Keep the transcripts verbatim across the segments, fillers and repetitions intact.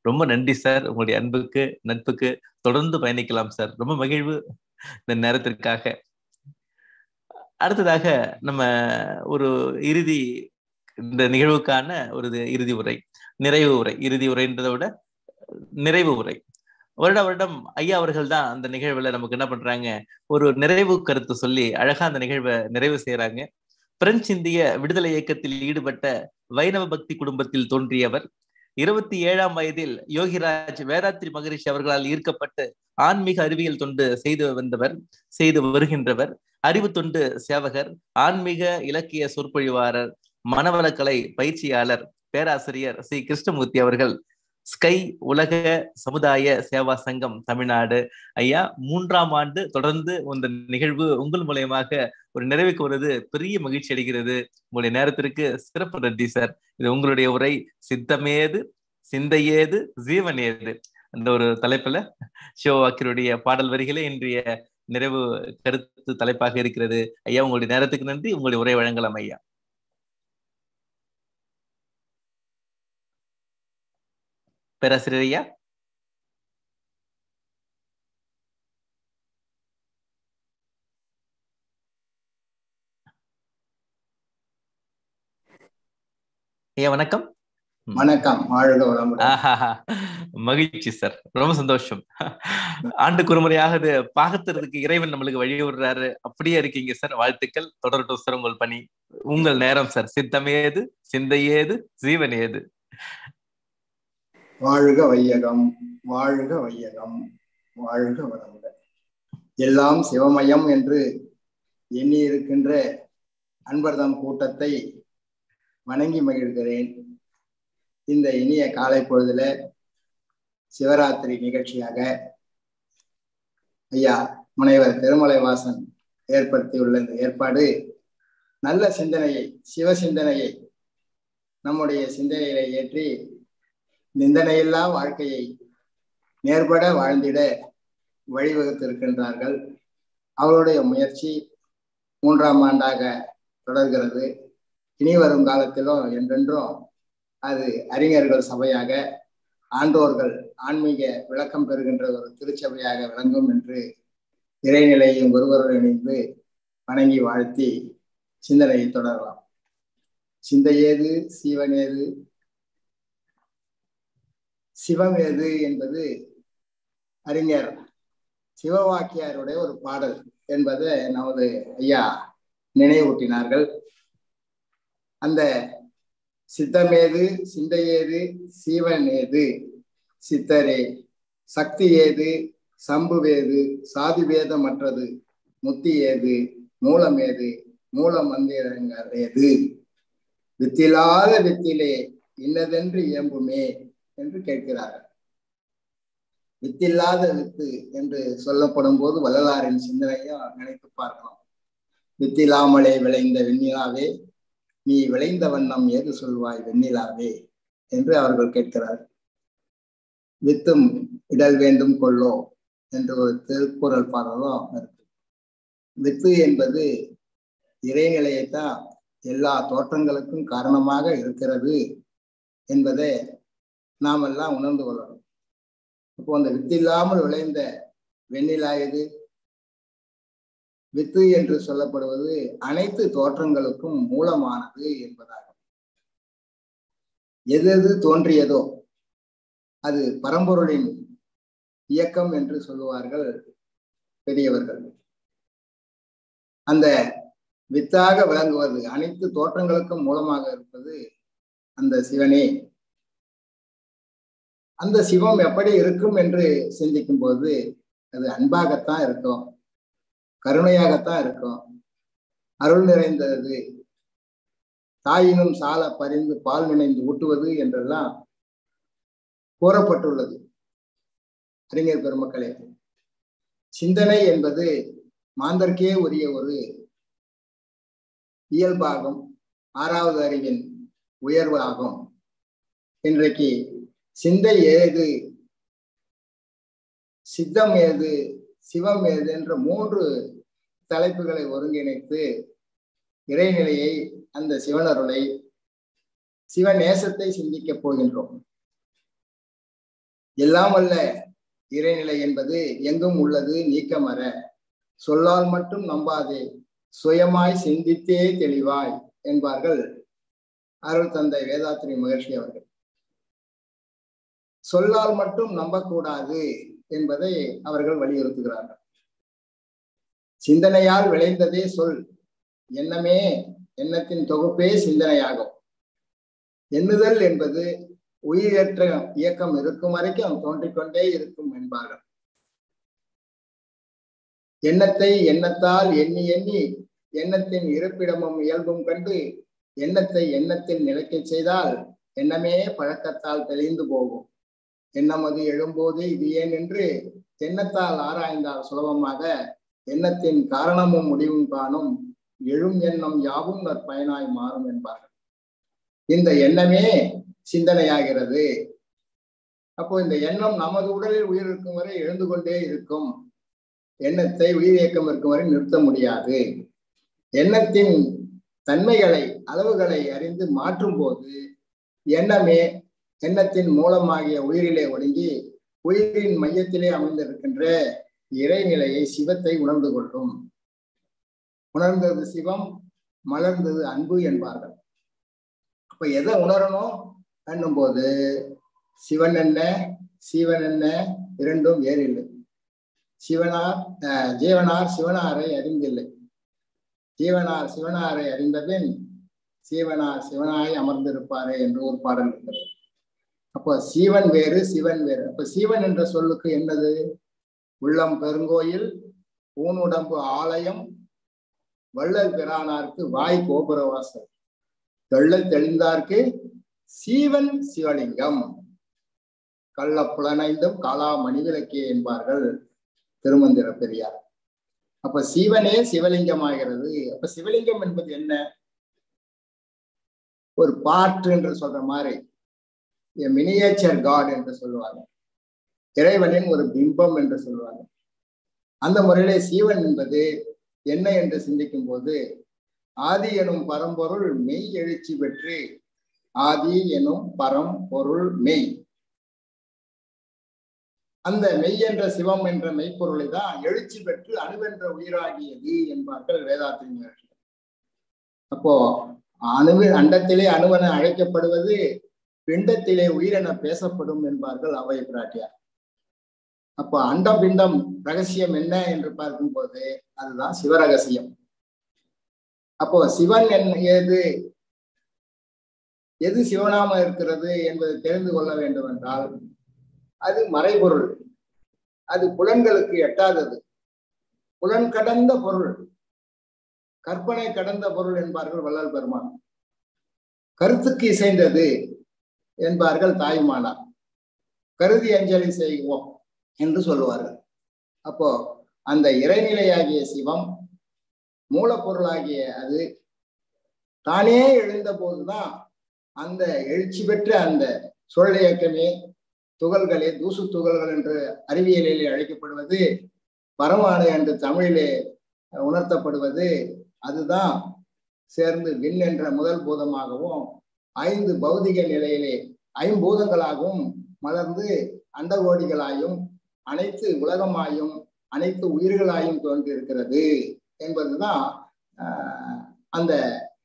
ரொம்ப நன்றி சார். உங்களுடைய அன்புக்கு, நட்புக்கு தொடர்ந்து பயணிக்கலாம் சார். ரொம்ப மகிழ்வு இந்த நேரத்திற்காக. அடுத்ததாக நம்ம ஒரு இறுதி இந்த நிகழ்வுக்கான ஒரு இறுதி உரை, நிறைவு உரை. இறுதி உரைன்றதை விட நிறைவு உரை. வருட வருடம் ஐயா அவர்கள் தான் அந்த நிகழ்வுல நமக்கு என்ன பண்றாங்க, ஒரு நிறைவு கருத்து சொல்லி அழகா அந்த நிகழ்வை நிறைவு செய்யறாங்க. பிரெஞ்சு இந்திய விடுதலை இயக்கத்தில் ஈடுபட்ட வைணவ பக்தி குடும்பத்தில் தோன்றியவர். இருபத்தி ஏழாம் வயதில் யோகிராஜ் வேதாத்ரி மகரிஷி அவர்களால் ஈர்க்கப்பட்டு ஆன்மீக அறிவியல் தொண்டு செய்து வந்தவர் செய்து வருகின்றவர். அறிவு தொண்டு சேவகர், ஆன்மீக இலக்கிய சொற்பொழிவாளர், மனவளக்கலை பயிற்சியாளர், பேராசிரியர் ஸ்ரீ கிருஷ்ணமூர்த்தி அவர்கள் ஸ்கை உலக சமுதாய சேவா சங்கம் தமிழ்நாடு. ஐயா, மூன்றாம் ஆண்டு தொடர்ந்து இந்த நிகழ்வு உங்கள் மூலயமாக ஒரு நிறைவுக்கு வருவது பெரிய மகிழ்ச்சி அடைகிறது. உங்களுடைய நேரத்திற்கு சிறப்பு நன்றி சார். இது உங்களுடைய உரை சித்தமேது சிந்தையேது ஜீவனேது அந்த ஒரு தலைப்புல சிவவாக்கியருடைய பாடல் வரிகளே இன்றைய நிறைவு கருத்து தலைப்பாக இருக்கிறது. ஐயா, உங்களுடைய நேரத்துக்கு நன்றி. உங்களுடைய உரை வழங்கலாம் ஐயா. பேராசிரியர் ஐயா. ஐயா வணக்கம். வணக்கம். வாழ்க வளமுடன். மகிழ்ச்சி சார், ரொம்ப சந்தோஷம். ஆண்டுக்கு ஒரு முறையாவது பாகத்துறதுக்கு இறைவன் நம்மளுக்கு வழி விடுறாரு. அப்படியே இருக்கீங்க சார். வாழ்த்துக்கள். தொடரட்டும் சார் உங்கள் பணி. உங்கள் நேரம் சார். சித்தமேது சிந்தையேது ஜீவனேது. வாழ்க வையகம், வாழ்க வையகம், வாழ்க வளமுடன். எல்லாம் சிவமயம் என்று எண்ணி இருக்கின்ற அன்பர்தம் கூட்டத்தை வணங்கி மகிழ்கிறேன். இந்த இனிய காலை பொழுதுல சிவராத்திரி நிகழ்ச்சியாக ஐயா முனைவர் திருமலைவாசன் ஏற்படுத்தியுள்ள இந்த ஏற்பாடு நல்ல சிந்தனையை, சிவ சிந்தனையை நம்முடைய சிந்தனையில ஏற்றி நிந்தனையில்லா வாழ்க்கையை நேர்பட வாழ்ந்திட வழிவகுத்திருக்கின்றார்கள். அவருடைய முயற்சி மூன்றாம் ஆண்டாக தொடர்கிறது. இனி வரும் காலத்திலும் என்றென்றும் அது அறிஞர்கள் சபையாக, ஆண்டோர்கள் ஆன்மீக விளக்கம் பெறுகின்ற ஒரு திருச்சபையாக விளங்கும் என்று இறைநிலையும் ஒருவருடன் இணைந்து வணங்கி வாழ்த்தி சிந்தனையை தொடரலாம். சிந்தையேது சிவனேது சிவமேது என்பது அறிஞர் சிவவாக்கியாருடைய ஒரு பாடல் என்பதை நமது ஐயா நினைவூட்டினார்கள். அந்த சித்தமேது சிந்தையேது சீவனேது சித்தரே சக்தி ஏது சம்புவேது சாதி வேதமற்றது முத்தி ஏது மூலமேது மூல மந்திரங்கள் ஏது வித்திலாத வித்திலே இன்னதென்று இயம்புமே என்று கேட்கிறார்கள். வித்தில்லாத வித்து என்று சொல்லப்படும் போது வள்ளலாரின் சிந்தனையும் நினைத்து பார்க்கலாம். வித்தில்லாமலே விளைந்த வெண்ணிலாவே நீ விளைந்த வண்ணம் ஏது சொல்வாய் வெண்ணிலாவே என்று அவர்கள் கேட்கிறார். வித்தும் இடல் வேண்டும் கொள்ளோ என்று ஒரு திருக்குறள் பாடலும் இருக்கு. வித்து என்பது இறைநிலையைத்தான் எல்லா தோற்றங்களுக்கும் காரணமாக இருக்கிறது என்பதை நாம் எல்லாம் உணர்ந்து கொள்ளணும். இப்போ அந்த வித்தில்லாமல் விளைந்த வெண்ணிலா எது? வித்து என்று சொல்லப்படுவது அனைத்து தோற்றங்களுக்கும் மூலமானது என்பதாகும். எது எது தோன்றியதோ அது பரம்பொருளின் இயக்கம் என்று சொல்லுவார்கள் பெரியவர்கள். அந்த வித்தாக விளங்குவது, அனைத்து தோற்றங்களுக்கும் மூலமாக இருப்பது அந்த சிவனே. அந்த சிவம் எப்படி இருக்கும் என்று சிந்திக்கும் போது அது அன்பாகத்தான் இருக்கும், கருணையாகத்தான் இருக்கும், அருள் நிறைந்தது, தாயினும் சால பறிந்து பால் நினைந்து ஊட்டுவது என்றெல்லாம் கூறப்பட்டுள்ளது. அறிஞர் பெருமக்களே, சிந்தனை என்பது மாந்தர்க்கே உரிய ஒரு இயல்பாகும், ஆறாவது அறிவின் உயர்வு ஆகும். இன்றைக்கு சிந்தை ஏது, சித்தம் ஏது, சிவம் ஏது என்ற மூன்று தலைப்புகளை ஒருங்கிணைத்து இறைநிலையை, அந்த சிவனருளை, சிவநேசத்தை சிந்திக்கப் போகின்றோம். எல்லாம் அல்ல இறைநிலை என்பது எங்கும் உள்ளது நீக்கமற, சொல்லால் மட்டும் நம்பாதே சுயமாய் சிந்தித்தே தெளிவாய் என்பார்கள் அருள் தந்தை வேதாத்ரி மகர்ஷி அவர்கள். சொல்லால் மட்டும் நம்பக்கூடாது என்பதை அவர்கள் வலியுறுத்துகிறார்கள். சிந்தனையால் விளைந்ததே சொல், எண்ணமே எண்ணத்தின் தொகுப்பே சிந்தனையாகும். எண்ணுதல் என்பது உயிரற்ற இயக்கம் இருக்கும் வரைக்கும் தோன்றிக்கொண்டே இருக்கும் என்பார்கள். எண்ணத்தை எண்ணத்தால் எண்ணி எண்ணி எண்ணத்தின் இருப்பிடமும் இயல்பும் கண்டு எண்ணத்தை எண்ணத்தில் நிலைக்க செய்தால் எண்ணமே பழக்கத்தால் தெளிந்து போகும். எண்ணம் அது எழும்போது இது ஏன் என்று எண்ணத்தால் ஆராய்ந்தால் சுலபமாக எண்ணத்தின் காரணமும் முடிவும் காணும், எழும் எண்ணம் யாவும் நற்பயனாய் மாறும் என்பார்கள். இந்த எண்ணமே சிந்தனையாகிறது. அப்போ இந்த எண்ணம் நமது உடலில் உயிர் இருக்கும் வரை எழுந்து கொண்டே இருக்கும். எண்ணத்தை உயிர் இயக்கம் இருக்கும் வரை நிறுத்த முடியாது. எண்ணத்தின் தன்மைகளை அளவுகளை அறிந்து மாற்றும் போது எண்ணமே எண்ணத்தின் மூலமாகிய உயிரிலே ஒடுங்கி உயிரின் மையத்திலே அமைந்திருக்கின்ற இறைநிலையை சிவத்தை உணர்ந்து கொள்ளும். உணர்ந்தது சிவம், மலர்ந்தது அன்பு என்பார்கள். அப்ப எதை உணரணும் என்னும் போது சிவன் என்ன சீவன் என்ன இரண்டும் வேறில்லை. சிவனார் ஜீவனார் சிவனாரை அறிந்தில்லை, ஜீவனார் சிவனாரை அறிந்தபின் சீவனார் சிவனாய் அமர்ந்திருப்பாரே என்று ஒரு பாடல் இருக்கிறது. அப்போ சீவன் வேறு சிவன் வேறு. அப்ப சீவன் என்ற சொல்லுக்கு என்னது? உள்ளம் பெருங்கோயில், ஊனுடம்பு ஆலயம், வள்ளல் பிரானார்க்கு வாய் கோபுரவாசல், தெள்ளல் தெளிந்தார்க்கு சீவன் சிவலிங்கம், கள்ள புலனைந்தும் காலா மணிவிளக்கே என்பார்கள் திருமந்திர பெரியார். அப்ப சிவனே சிவலிங்கம் ஆகிறது. அப்ப சிவலிங்கம் என்பது என்ன? ஒரு பாட்டு என்று சொல்ற மாதிரி மினியேச்சர் காட் என்று சொல்லுவாங்க, இறைவனின் ஒரு பிம்பம் என்று சொல்லுவாங்க. அந்த முறையிலே சீவன் என்பது என்ன என்று சிந்திக்கும் போது ஆதி எனும் பரம்பொருள் மெய் எழுச்சி பெற்று, ஆதி எனும் பரம் பொருள் மெய், அந்த மெய் என்ற சிவம் என்ற மெய்ப்பொருளை தான் எழுச்சி பெற்று அணுவென்ற உயிராகியது என்பார்கள் வேதாத்ரி மகர்ஷி. அப்போ அணுவி அண்டத்திலே அணுவென அழைக்கப்படுவது பிண்டத்திலே உயிரென பேசப்படும் என்பார்கள் அவை பிராட்டியார். அப்போ அண்டம் பிண்டம் ரகசியம் என்ன என்று பார்க்கும் போது அதுதான் சிவரகசியம். அப்போ சிவன் என் ஏது எது சிவனாம இருக்கிறது என்பதை தெரிந்து கொள்ள வேண்டும் என்றால் அது மறைபொருள், அது புலன்களுக்கு எட்டாதது, புலன் கடந்த பொருள், கற்பனை கடந்த பொருள் என்பார்கள் வள்ளல் பெருமான். கருத்துக்கு இசைந்தது என்பார்கள் தாய்மானார். கருதி அஞ்சலி செய்வோம் என்று சொல்லுவார்கள். அப்போ அந்த இறைநிலையாகிய சிவம் மூலப்பொருளாகிய அது தானே எழுந்த போதுதான் அந்த எழுச்சி பெற்ற அந்த சுழல் இயக்கமே துகள்களே தூசு துகள்கள் என்று அறிவியலிலே அழைக்கப்படுவது, பரமாணு என்று தமிழிலே உணர்த்தப்படுவது, அதுதான் சேர்ந்து விண் என்ற முதல் பூதமாகவும் ஐந்து பௌதிக நிலையிலே ஐம்பூதங்களாகவும் மலர்ந்து அண்டகோடிகளாயும் அனைத்து உலகமாயும் அனைத்து உயிர்களாயும் தோன்றியிருக்கிறது என்பதுதான் அந்த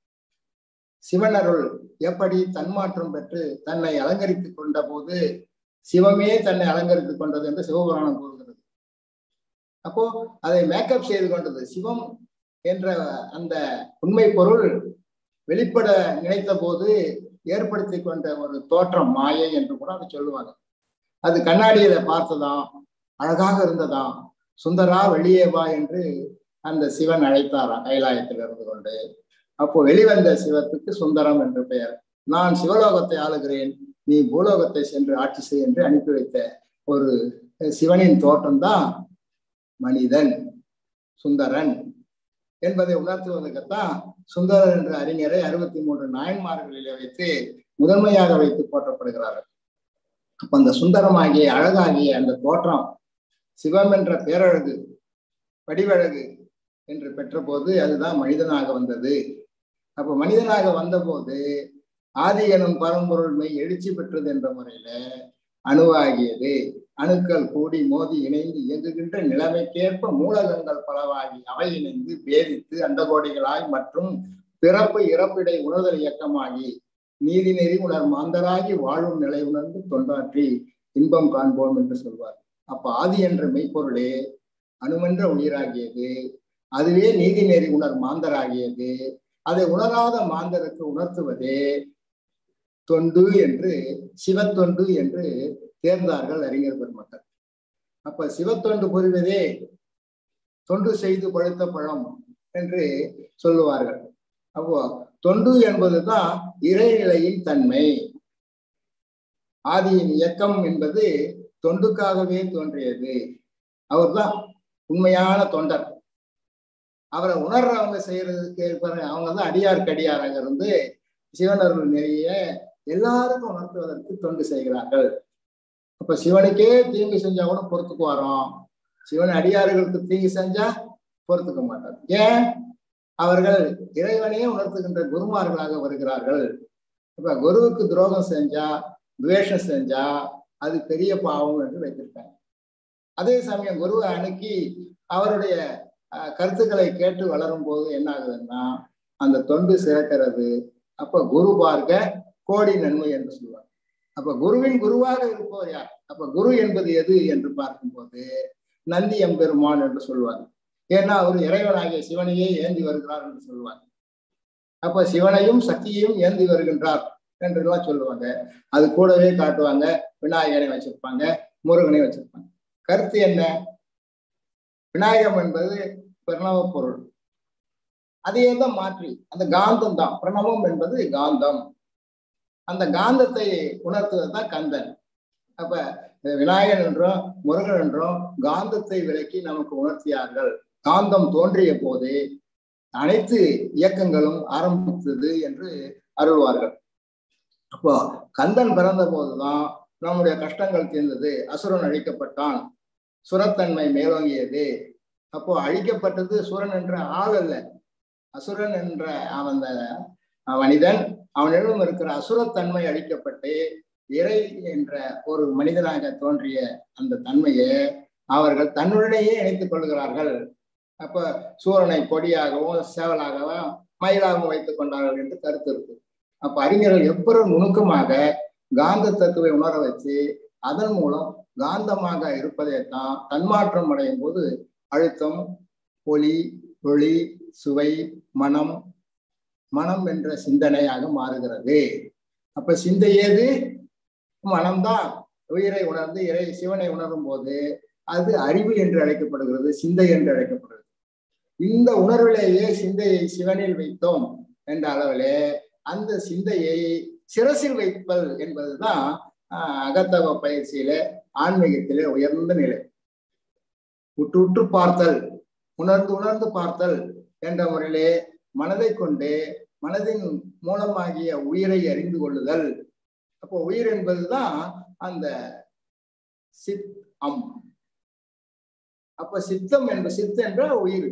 சிவனருள் எப்படி தன்மாற்றம் பெற்று தன்னை அலங்கரித்துக் கொண்ட போது சிவமே தன்னை அலங்கரித்துக் கொண்டது என்று சிவபுராணம் கூறுகிறது. அப்போ அதை மேக்கப் செய்து கொண்டது சிவம் என்ற அந்த உண்மை பொருள் வெளிப்பட நினைத்த போது ஏற்படுத்தி கொண்ட ஒரு தோற்றம் மாயை என்று கூட அதை சொல்லுவாங்க. அது கண்ணாடியில பார்த்ததாம், அழகாக இருந்ததாம், சுந்தரா வெளியே வா என்று அந்த சிவன் அழைத்தாராம் கைலாயத்தில் இருந்து கொண்டு. அப்போ வெளிவந்த சிவத்துக்கு சுந்தரம் என்று பெயர். நான் சிவலோகத்தை ஆளுகிறேன், நீ பூலோகத்தை சென்று ஆட்சி செய் என்று அனுப்பி வைத்த ஒரு சிவனின் தோற்றம் தான் மனிதன் சுந்தரன் என்பதை உணர்த்துவதற்குத்தான் சுந்தரர் என்ற அறிஞரை அறுபத்தி மூன்று நாயன்மார்களிலே வைத்து முதன்மையாக வைத்து போற்றப்படுகிறார்கள். அப்ப அந்த சுந்தரமாகிய அழகாகிய அந்த தோற்றம் சிவம் என்ற பேரழகு வடிவழகு என்று பெற்ற போது அதுதான் மனிதனாக வந்தது. அப்ப மனிதனாக வந்த போது ஆதி எனும் பரம்பொருள் மெய் எழுச்சி பெற்றது என்ற முறையில அணுவாகியது. அணுக்கள் கூடி மோதி இணைந்து இயங்குகின்ற நிலைமைக்கேற்ப மூலகங்கள் பலவாகி அவை இணைந்து பேதித்து அண்டகோடிகளாய் மற்றும் பிறப்பு இறப்பிடை உணர்தல் இயக்கமாகி நீதி நெறி உணர் மாந்தராகி வாழும் நிலை உணர்ந்து தொண்டாற்றி இன்பம் காண்போம் என்று சொல்வார். அப்ப ஆதி என்ற மெய்ப்பொருளே அணுவென்ற உயிராகியது, அதுவே நீதி நெறி உணர் மாந்தராகியது. அதை உணராத மாந்தருக்கு உணர்த்துவதே தொண்டு என்று, சிவத்தொண்டு என்று தேர்ந்தார்கள் அறிஞர் பெருமக்கள். அப்ப சிவத்தொண்டு புரிவதே தொண்டு செய்து பழுத்த பழம் என்று சொல்லுவார்கள். அப்போ தொண்டு என்பதுதான் இறைநிலையின் தன்மை. ஆதியின் இயக்கம் என்பது தொண்டுக்காகவே தோன்றியது. அவர்தான் உண்மையான தொண்டர். அவரை உணர்றவங்க செய்யறதுக்கு அவங்க தான் அடியாருக்கு அடியாராக இருந்து சிவனர்கள் நெறிய எல்லாருக்கும் உணர்த்துவதற்கு தொண்டு செய்கிறார்கள். அப்ப சிவனுக்கே தீங்கு செஞ்சா கூட பொறுத்துக்கு வரோம், சிவன் அடியார்களுக்கு தீங்கு செஞ்சா பொறுத்துக்க மாட்டார். ஏன்? அவர்கள் இறைவனையே உணர்த்துகின்ற குருமார்களாக வருகிறார்கள். இப்ப குருவுக்கு துரோகம் செஞ்சா, துவேஷம் செஞ்சா அது பெரிய பாவம் என்று வைத்திருக்காங்க. அதே சமயம் குருவை அணுக்கி அவருடைய கருத்துக்களை கேட்டு வளரும் போது என்ன ஆகுதுன்னா அந்த தொண்டு சிறக்கிறது. அப்ப குரு பார்க்க கோடி நன்மை என்று சொல்லுவார். அப்ப குருவின் குருவாக இருப்பவர் யார்? அப்ப குரு என்பது எது என்று பார்க்கும்போது நந்தி எம்பெருமான் என்று சொல்லுவார். ஏன்னா அவர் இறைவனாகிய சிவனையே ஏந்தி வருகிறார் என்று சொல்லுவார். அப்ப சிவனையும் சக்தியையும் ஏந்தி வருகின்றார் என்றெல்லாம் சொல்லுவாங்க. அது கூடவே காட்டுவாங்க விநாயகனை வச்சிருப்பாங்க, முருகனை வச்சிருப்பாங்க. கருத்து என்ன? விநாயகம் என்பது பிரணவ பொருள், அதையே தான் மாற்றி அந்த காந்தம் தான். பிரணவம் என்பது காந்தம், அந்த காந்தத்தை உணர்த்துவது தான் கந்தன். அப்ப விநாயகன் என்றும் முருகன் என்றும் காந்தத்தை விளக்கி நமக்கு உணர்த்தியார்கள். காந்தம் தோன்றிய போது அனைத்து இயக்கங்களும் ஆரம்பித்தது என்று அருள்வார்கள். அப்போ கந்தன் பிறந்த போதுதான் நம்முடைய கஷ்டங்கள் தீர்ந்தது, அசுரன் அழிக்கப்பட்டான், சுரத்தன்மை மேலோங்கியது. அப்போ அழிக்கப்பட்டது சூரன் என்ற ஆள் அல்ல, அசுரன் என்ற அந்த மனிதன், அவனிடம் இருக்கிற அசுரத்தன்மை அழிக்கப்பட்டு இறை என்ற ஒரு மனிதனாக தோன்றிய அந்த தன்மையை அவர்கள் தன்னுடனேயே இணைத்துக் கொள்கிறார்கள். அப்ப சூரனை கொடியாகவும் சேவலாகவும் மயிலாகவும் வைத்துக் கொண்டார்கள் என்று கருத்து இருக்கு. அப்ப அறிஞர்கள் எவ்வளவு நுணுக்கமாக காந்த தத்துவை உணர வச்சு அதன் மூலம் காந்தமாக இருப்பதைத்தான் தன்மாற்றம் அடையும் போது அழுத்தம், ஒளி, ஒளி, சுவை, மனம், மனம் என்ற சிந்தனையாக மாறுகிறது. அப்ப சிந்தை ஏது? மனம்தான். உயிரை உணர்ந்து இறை சிவனை உணரும் போது அது அறிவு என்று அழைக்கப்படுகிறது, சிந்தை என்று அழைக்கப்படுகிறது. இந்த உணர்விலேயே சிந்தையை சிவனில் வைத்தோம் என்ற அளவிலே அந்த சிந்தையை சிரசில் வைப்பல் என்பதுதான் ஆஹ் அகத்தவ பயிற்சியில ஆன்மீகத்திலே உயர்ந்த நிலை. உற்று உற்று பார்த்தல், உணர்ந்து உணர்ந்து பார்த்தல் என்ற முறையிலே மனதை கொண்டு மனதின் மூலமாகிய உயிரை அறிந்து கொள்ளுதல். அப்போ உயிர் என்பதுதான் அந்த சித் அம். அப்ப சித்தம் என்ற சித் என்ற உயிர்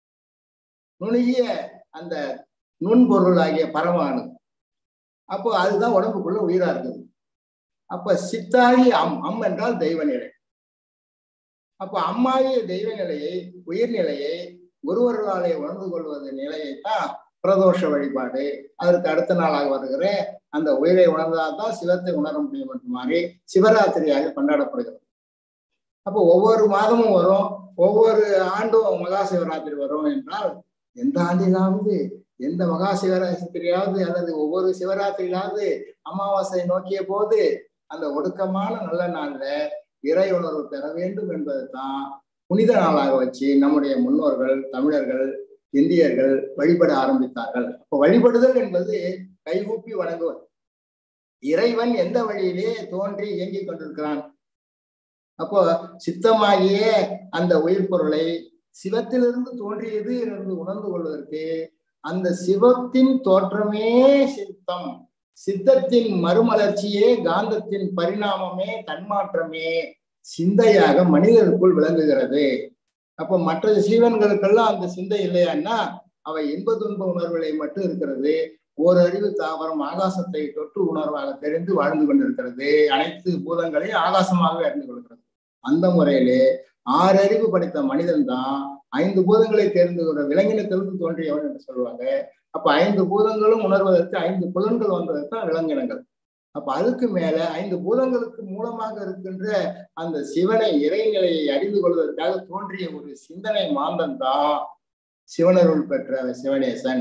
நுணுகிய அந்த நுண்பொருள் ஆகிய பரமானு. அப்போ அதுதான் உடம்புக்குள்ள உயிரா இருக்குது. அப்ப சித்தாகி அம், அம் என்றால் தெய்வ நிலை. அப்ப அம்மாகிய தெய்வ நிலையை, உயிர்நிலையை குருவர்களாலே உணர்ந்து கொள்வது நிலையைத்தான் பிரதோஷ வழிபாடு, அதற்கு அடுத்த நாளாக வருகிற அந்த உயிரை உணர்ந்தால்தான் சிவத்தை உணர முடியும் என்று மாதிரி சிவராத்திரியாக கொண்டாடப்படுகிறது. அப்போ ஒவ்வொரு மாதமும் வரும், ஒவ்வொரு ஆண்டும் மகா சிவராத்திரி வரும் என்றால் எந்த ஆண்டிலாவது, எந்த மகா சிவராத்திரியாவது அல்லது ஒவ்வொரு சிவராத்திரியிலாவது அமாவாசை நோக்கிய போது அந்த ஒடுக்கமான நல்ல நாள்ல இறை உணர்வு பெற வேண்டும் என்பது தான் புனித நாளாக வச்சு நம்முடைய முன்னோர்கள், தமிழர்கள், இந்தியர்கள் வழிபட ஆரம்பித்தார்கள். அப்போ வழிபடுதல் என்பது கைகூப்பி வணங்குவது. இறைவன் எந்த வழியிலே தோன்றி இயங்கிக் கொண்டிருக்கிறான். அப்போ சித்தமாகிய அந்த உயிர் பொருளை சிவத்திலிருந்து தோன்றியது என்று உணர்ந்து கொள்வதற்கு அந்த சிவத்தின் தோற்றமே சித்தம், சித்தத்தின் மறுமலர்ச்சியே காந்தத்தின் பரிணாமமே தன்மாற்றமே சிந்தையாக மனிதருக்குள் விளங்குகிறது. அப்போ மற்ற ஜீவன்களுக்கெல்லாம் அந்த சிந்தை இல்லையான்னா அவை இன்ப துன்ப உணர்வுகளை மட்டும் இருக்கிறது. ஓரறிவு தாவரம் ஆகாசத்தை தொட்டு உணர்வாக தெரிந்து வாழ்ந்து கொண்டிருக்கிறது. அனைத்து பூதங்களையும் ஆகாசமாகவே அறிந்து கொள்கிறது. அந்த முறையிலே ஆறறிவு படைத்த மனிதன் தான் ஐந்து பூதங்களை தெரிந்து கொண்ட விலங்கினத்திலிருந்து தோன்றியவன் என்று சொல்லுவாங்க. அப்ப ஐந்து பூதங்களும் உணர்வதற்கு ஐந்து புலன்கள் வந்ததற்கு தான் விலங்கினங்கள். அப்ப அதுக்கு மேல ஐந்து பூதங்களுக்கு மூலமாக இருக்கின்ற அந்த சிவனை, இறைநிலையை அறிந்து கொள்வதற்காக தோன்றிய ஒரு சிந்தனை மாந்தன் தான் சிவனருள் பெற்ற சிவனேசன்.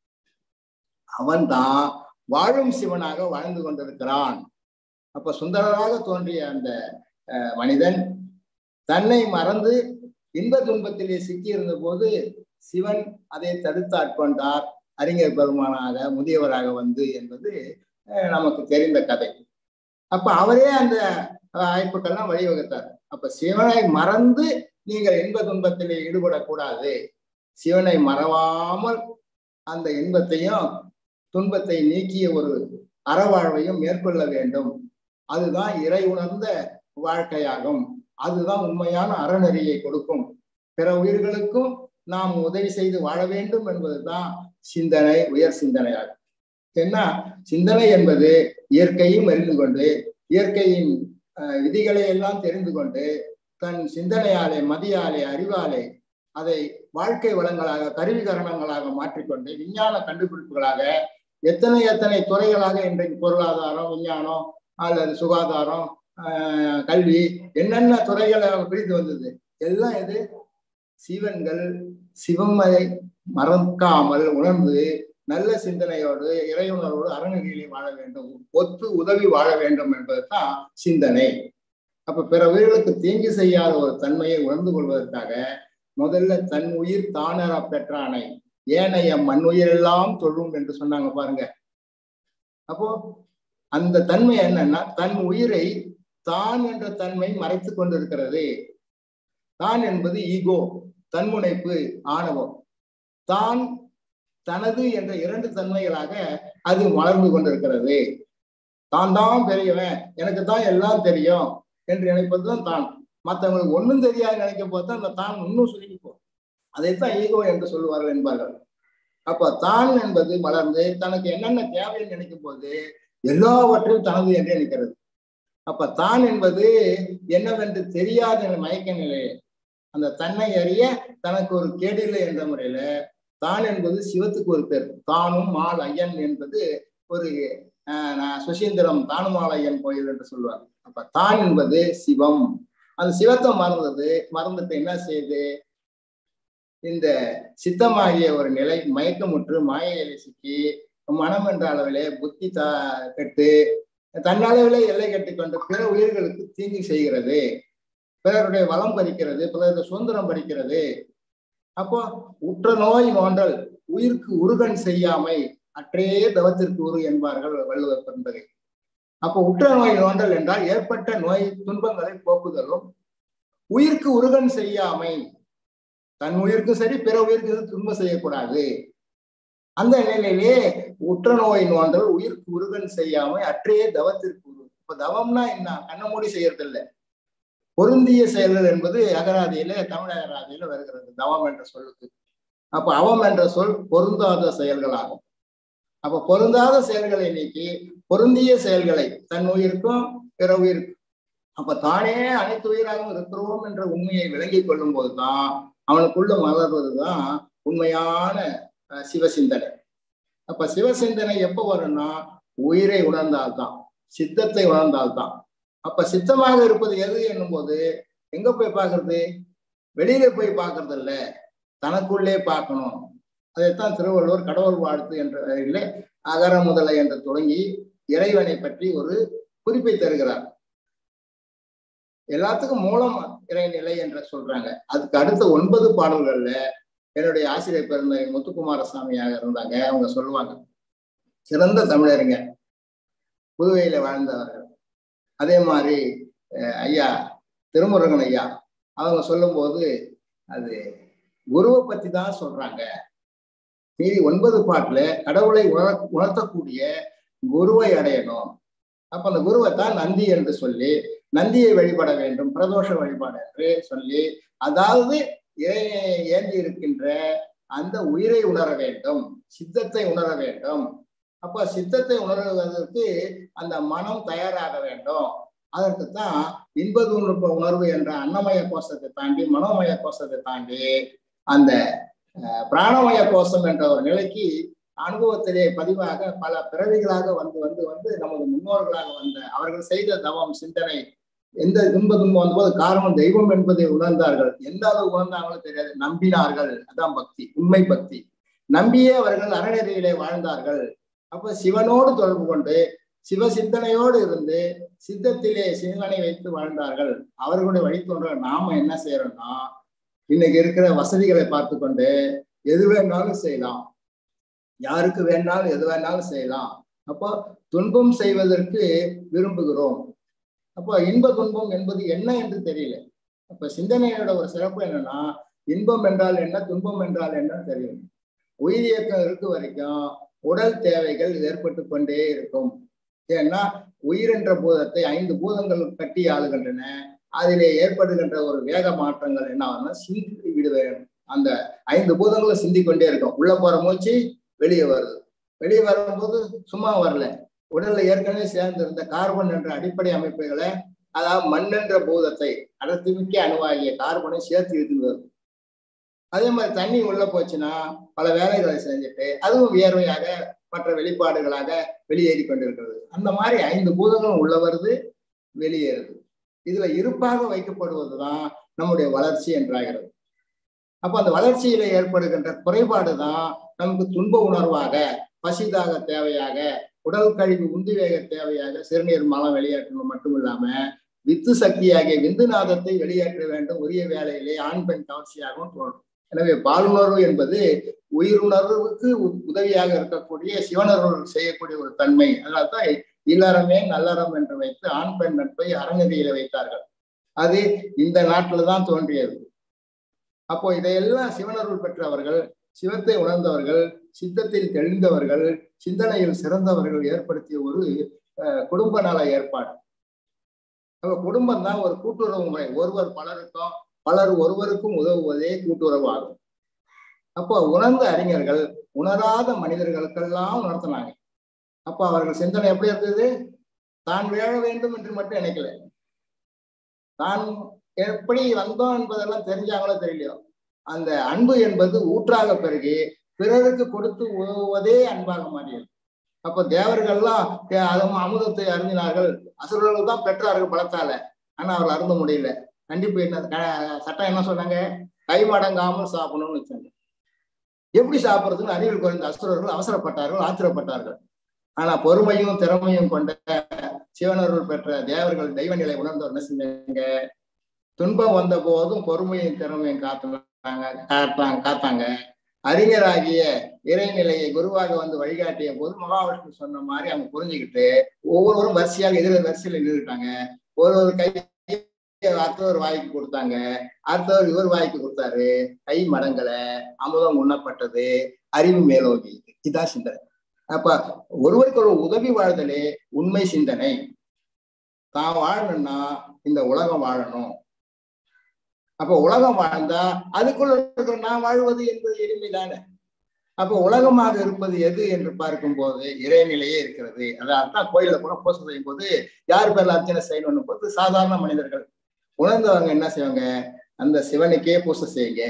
அவன் தான் வாழும் சிவனாக வாழ்ந்து கொண்டிருக்கிறான். அப்ப சுந்தரராக தோன்றிய அந்த மனிதன் தன்னை மறந்து இன்ப துன்பத்திலே சிக்கி இருந்த போது சிவன் அதை தடுத்து ஆட்கொண்டார், அறிஞர் பெருமானாக முதியவராக வந்து என்பது நமக்கு தெரிந்த கதை. அப்ப அவரே அந்த வாய்ப்புக்கெல்லாம் வழிவகுத்தார். அப்ப சிவனை மறந்து நீங்கள் இன்ப துன்பத்திலே ஈடுபடக்கூடாது. சிவனை மறவாமல் அந்த இன்பத்தையும் துன்பத்தை நீக்கிய ஒரு அறவாழ்வையும் மேற்கொள்ள வேண்டும். அதுதான் இறை உணர்ந்த வாழ்க்கையாகும். அதுதான் உண்மையான அறநெறியை கொடுக்கும். பிற உயிர்களுக்கும் நாம் உதவி செய்து வாழ வேண்டும் என்பதுதான் சிந்தனை, உயர் சிந்தனையாகும். ஏன்னா சிந்தனை என்பது இயற்கையும் அறிந்து கொண்டு இயற்கையின் விதிகளை எல்லாம் தெரிந்து கொண்டு தன் சிந்தனையாலே, மதியாலே, அறிவாலே அதை வாழ்க்கை வளங்களாக, கருவிகரணங்களாக மாற்றிக்கொண்டு விஞ்ஞான கண்டுபிடிப்புகளாக எத்தனை எத்தனை துறைகளாக இன்றைக்கு பொருளாதாரம், விஞ்ஞானம் அல்லது சுகாதாரம், ஆஹ் கல்வி, என்னென்ன துறைகளை பிரித்து வந்தது எல்லாம் இது சிவன்கள் சிவமதை மறக்காமல் உணர்ந்து நல்ல சிந்தனையோடு இறையுணர்வோடு அறநெறியிலே வாழ வேண்டும், ஒத்து உதவி வாழ வேண்டும் என்பதுதான் சிந்தனை. அப்ப பிற உயிர்களுக்கு தீங்கு செய்யாத ஒரு தன்மையை உணர்ந்து கொள்வதற்காக முதல்ல தன் உயிர் தானர பெற்றானை ஏனைய மண் உயிரெல்லாம் தொழும் என்று சொன்னாங்க பாருங்க. அப்போ அந்த தன்மை என்னன்னா தன் உயிரை தான் என்ற தன்மை மறைத்து கொண்டிருக்கிறது. தான் என்பது ஈகோ, தன்முனைப்பு, ஆணவம். தான் தனது என்ற இரண்டு தன்மைகளாக அது வளர்ந்து கொண்டிருக்கிறது. தான் தான் பெரியவன், எனக்கு தான் எல்லாம் தெரியும் என்று நினைப்பதுதான் தான். மற்றவங்களுக்கு ஒன்றும் தெரியாது நினைக்கும் போது அந்த தான் இன்னும் சுருங்கி போகும். அதைத்தான் ஈகோ என்று சொல்லுவார்கள் என்பார்கள். அப்ப தான் என்பது வளர்ந்து தனக்கு என்னென்ன தேவைன்னு நினைக்கும் போது எல்லாவற்றையும் தனது என்று நினைக்கிறது. அப்ப தான் என்பது என்னவென்று தெரியாத மயக்க நிலையை அந்த தன்னை அறிய தனக்கு ஒரு கேடில்லை என்ற முறையில தான் என்பது சிவத்துக்கு ஒரு பேர். தானும் மால் ஐயன் என்பது ஒரு ஆஹ் சுசீந்திரம் தானுமால் ஐயன் கோயில் என்று சொல்லுவாங்க. அப்ப தான் என்பது சிவம். அந்த சிவத்தை மறந்தது மறந்துட்டு என்ன செய்யுது, இந்த சித்தமாகிய ஒரு நிலை மயக்கமுற்று மாயையில சிக்கி மனம் என்ற அளவிலே புத்தி த கெட்டு தன்னளவிலே எல்லை கட்டி கொண்டு பிற உயிர்களுக்கு தீங்கு செய்கிறது, பிறருடைய வளம் பறிக்கிறது, பிறருடைய சுதந்திரம் பறிக்கிறது. அப்போ உற்ற நோய் நோண்டல் உயிருக்கு உருகன் செய்யாமை அற்றே தவத்திற்கு உரு என்பார்கள் வள்ளுவர் என்பதை. அப்போ உற்ற நோய் நோண்டல் என்றால் ஏற்பட்ட நோய் துன்பங்களை போக்குதலும், உயிருக்கு உருகன் செய்யாமை தன் உயிருக்கு சரி பிற உயிருக்கு துன்பம் செய்யக்கூடாது. அந்த நிலையிலே உற்ற நோய் நோண்டல் உயிருக்கு உருகன் செய்யாமை அற்றே தவத்திற்கு உரு. இப்ப தவம்னா என்ன, கண்ண மூடி செய்யறது இல்லை, பொருந்திய செயல்கள் என்பது அகராதியில தமிழ் அகராதியில வருகிறது தவம் என்ற சொல்லுக்கு. அப்ப அவம் என்ற சொல் பொருந்தாத செயல்களாகும். அப்ப பொருந்தாத செயல்களை நீக்கி பொருந்திய செயல்களை தன் உயிருக்கும் பிற உயிருக்கும், அப்ப தானே அனைத்து உயிராகவும் இருக்கிறோம் என்ற உண்மையை விளங்கி கொள்ளும் போதுதான் அவனுக்குள்ள மலர்வதுதான் உண்மையான சிவசிந்தனை. அப்ப சிவசிந்தனை எப்ப வரும்னா உயிரை உணர்ந்தால்தான், சித்தத்தை உணர்ந்தால்தான். அப்ப சித்தமாக இருப்பது எது என்னும் போது எங்க போய் பார்க்கறது, வெளியில போய் பார்க்கறது இல்ல, தனக்குள்ளே பார்க்கணும். அதைத்தான் திருவள்ளுவர் கடவுள் வாழ்த்து என்ற இல்லை அகர முதலை என்று தொடங்கி இறைவனை பற்றி ஒரு குறிப்பை தருகிறார். எல்லாத்துக்கும் மூலம் இறைநிலை என்று சொல்றாங்க. அதுக்கு அடுத்த ஒன்பது பாடல்கள்ல என்னுடைய ஆசிரியர் பிறந்த முத்துக்குமாரசாமியாக இருந்தாங்க, அவங்க சொல்லுவாங்க, சிறந்த தமிழறிஞ, புதுவையில வாழ்ந்தவர்கள். அதே மாதிரி ஐயா திருமுருகன் ஐயா அவங்க சொல்லும் போது அது குருவை பத்தி தான் சொல்றாங்க. மீதி ஒன்பது பாட்டுல கடவுளை உணர உணர்த்தக்கூடிய குருவை அடையணும். அப்ப அந்த குருவை தான் நந்தி என்று சொல்லி நந்தியை வழிபட வேண்டும், பிரதோஷ வழிபாடு என்று சொல்லி, அதாவது ஏந்தி இருக்கின்ற அந்த உயிரை உணர வேண்டும், சித்தத்தை உணர வேண்டும். அப்ப சித்தத்தை உணர்வதற்கு அந்த மனம் தயாராக வேண்டும். அதற்குத்தான் இன்ப துன்ப உணர்வு என்ற அன்னமய கோஷத்தை தாண்டி மனோமய கோஷத்தை தாண்டி அந்த பிராணமய கோஷம் என்ற ஒரு நிலைக்கு அனுபவத்திலே பதிவாக பல பிறவிகளாக வந்து வந்து வந்து நமது முன்னோர்களாக வந்த அவர்கள் செய்த தவம் சிந்தனை எந்த துன்ப துன்பம் வந்தபோது காரணம் தெய்வம் என்பதை உணர்ந்தார்கள். எந்த அளவு உணர்ந்தாங்களோ தெரியாது, நம்பினார்கள். அதான் பக்தி, உண்மை பக்தி. நம்பியே அவர்கள் அறநெறியிலே வாழ்ந்தார்கள். அப்ப சிவனோடு தொடர்பு கொண்டு சிவ சிந்தனையோடு இருந்து சித்தத்திலே சிந்தனை வைத்து வாழ்ந்தார்கள். அவர்களுடைய வழித்தோன்ற நாம என்ன செய்யறோம்னா இன்னைக்கு இருக்கிற வசதிகளை பார்த்து கொண்டு எது வேணாலும் செய்யலாம், யாருக்கு வேணாலும் எது வேணாலும் செய்யலாம். அப்போ துன்பம் செய்வதற்கு விரும்புகிறோம். அப்போ இன்ப துன்பம் என்பது என்ன என்று தெரியல. அப்ப சிந்தனையோட ஒரு சிறப்பு என்னன்னா இன்பம் என்றால் என்ன, துன்பம் என்றால் என்னன்னு தெரியும். உயிர் இயக்கம் இருக்கு வரைக்கும் உடல் தேவைகள் ஏற்பட்டு கொண்டே இருக்கும். ஏன்னா உயிர் என்ற பூதத்தை ஐந்து பூதங்கள் கட்டி ஆளுகின்றன. அதிலே ஏற்படுகின்ற ஒரு வேக மாற்றங்கள் என்ன ஆகுதுன்னா சிந்தி விடுவேன். அந்த ஐந்து பூதங்களும் சிந்தி கொண்டே இருக்கும். உள்ள போற மூச்சு வெளியே வருது. வெளியே வரும்போது சும்மா வரல, உடல்ல ஏற்கனவே சேர்ந்து இருந்த கார்பன் என்ற அடிப்படை அமைப்புகளை, அதாவது மண் என்ற பூதத்தை அடர்த்திமிக்க அணுவாகிய கார்பனை சேர்த்து இழுத்துட்டு வருது. அதே மாதிரி தண்ணி உள்ள போச்சுன்னா பல வேலைகளை செஞ்சுட்டு அதுவும் வியர்வையாக மற்ற வெளிப்பாடுகளாக வெளியேறி கொண்டிருக்கிறது. அந்த மாதிரி ஐந்து பூதங்களும் உள்ள வருது, வெளியேறுது. இதுல இருப்பாக வைக்கப்படுவதுதான் நம்முடைய வளர்ச்சி என்றாகிறது. அப்ப அந்த வளர்ச்சியில ஏற்படுகின்ற குறைபாடுதான் நமக்கு துன்ப உணர்வாக, பசிதாக தேவையாக, உடல் கழிவு உந்து வேக தேவையாக சிறுநீர் மலம் வெளியேற்றணும் மட்டும் இல்லாம வித்து சக்தியாகிய விந்துநாதத்தை வெளியேற்ற வேண்டும். உரிய வேலையிலே ஆண் பெண் கவர்ச்சியாகவும் தோன்றும். எனவே பாலுணர்வு என்பது உயிருணர்வுக்கு உதவியாக இருக்கக்கூடிய சிவனர்கள் செய்யக்கூடிய ஒரு தன்மை. அதனால்தான் இல்லறமே நல்லறம் என்று வைத்து ஆண் பெண் நட்பை அறநெறியில வைத்தார்கள். அது இந்த நாட்டில தான் தோன்றியது. அப்போ இதையெல்லாம் சிவனருள் பெற்றவர்கள், சிவத்தை உணர்ந்தவர்கள், சித்தத்தில் தெளிந்தவர்கள், சிந்தனையில் சிறந்தவர்கள் ஏற்படுத்திய ஒரு குடும்ப நல ஏற்பாடு. அப்ப குடும்பம் தான் ஒரு கூட்டுறவு முறை. ஒருவர் பலருக்கும், பலர் ஒருவருக்கும் உதவுவதே கூட்டுறவு ஆகும். அப்போ உணர்ந்த அறிஞர்கள் உணராத மனிதர்களுக்கெல்லாம் உணர்த்தினாங்க. அப்போ அவர்கள் சிந்தனை எப்படி இருந்தது? தான் வாழ வேண்டும் என்று மட்டும் நினைக்கல, தான் எப்படி வந்தோம் என்பதெல்லாம் தெரிஞ்சாங்களோ தெரியலையோ, அந்த அன்பு என்பது ஊற்றாக பெருகி பிறருக்கு கொடுத்து உதவுவதே அன்பாக மாறியது. அப்ப தேவர்கள்லாம் அதுவும் அமுதத்தை அருந்தினார்கள். அசுரர்கள் தான் பெற்றார்கள் பலத்தால, ஆனா அவர்கள் அருந்த முடியல. கண்டிப்பா என்ன சட்டம் என்ன சொன்னாங்க? கைமடங்காமல் சாப்பிடணும்னு வச்சாங்க. எப்படி சாப்பிட்றதுன்னு அறிவில் குறைந்த அசுரர்கள் அவசரப்பட்டார்கள், ஆத்திரப்பட்டார்கள். ஆனா பொறுமையும் திறமையும் கொண்ட சிவனருள் பெற்ற தேவர்கள் தெய்வ நிலை உணர்ந்தவர் என்ன செஞ்சாங்க? துன்பம் வந்த போதும் பொறுமையும் திறமையும் காத்தாங்க காத்தாங்க காத்தாங்க அறிஞராகிய இறைநிலையை குருவாக வந்து வழிகாட்டிய போது மகாவிஷ்ணு சொன்ன மாதிரி அவங்க புரிஞ்சுக்கிட்டு ஒவ்வொருவரும் வரிசையாக எதிர வரிசையில நின்றுட்டாங்க. ஒரு ஒரு கை அடுத்தவர் வாய்க்கு கொடுத்தாங்க, அடுத்தவர் இவர் வாய்க்கு கொடுத்தாரு. கை மடங்களை, அமுதம் உண்ணப்பட்டது, அறிவு மேலோகி. இதுதான் சிந்தனை. அப்ப ஒருவருக்கு ஒரு உதவி வாழ்தலே உண்மை சிந்தனை. தான் வாழணும்னா இந்த உலகம் வாழணும். அப்ப உலகம் வாழ்ந்தா அதுக்குள்ள இருக்கிற நான் வாழ்வது என்பது எளிமைதானே. அப்ப உலகமாக இருப்பது எது என்று பார்க்கும் போது இறைநிலையே இருக்கிறது. அதான் கோயில கூட பூசை செய்யும் போது யார் பேர்ல அர்ச்சனை செய்யணும்னு போது சாதாரண மனிதர்கள் உணர்ந்தவங்க என்ன செய்வாங்க? அந்த சிவனுக்கே பூசை செய்யுங்க,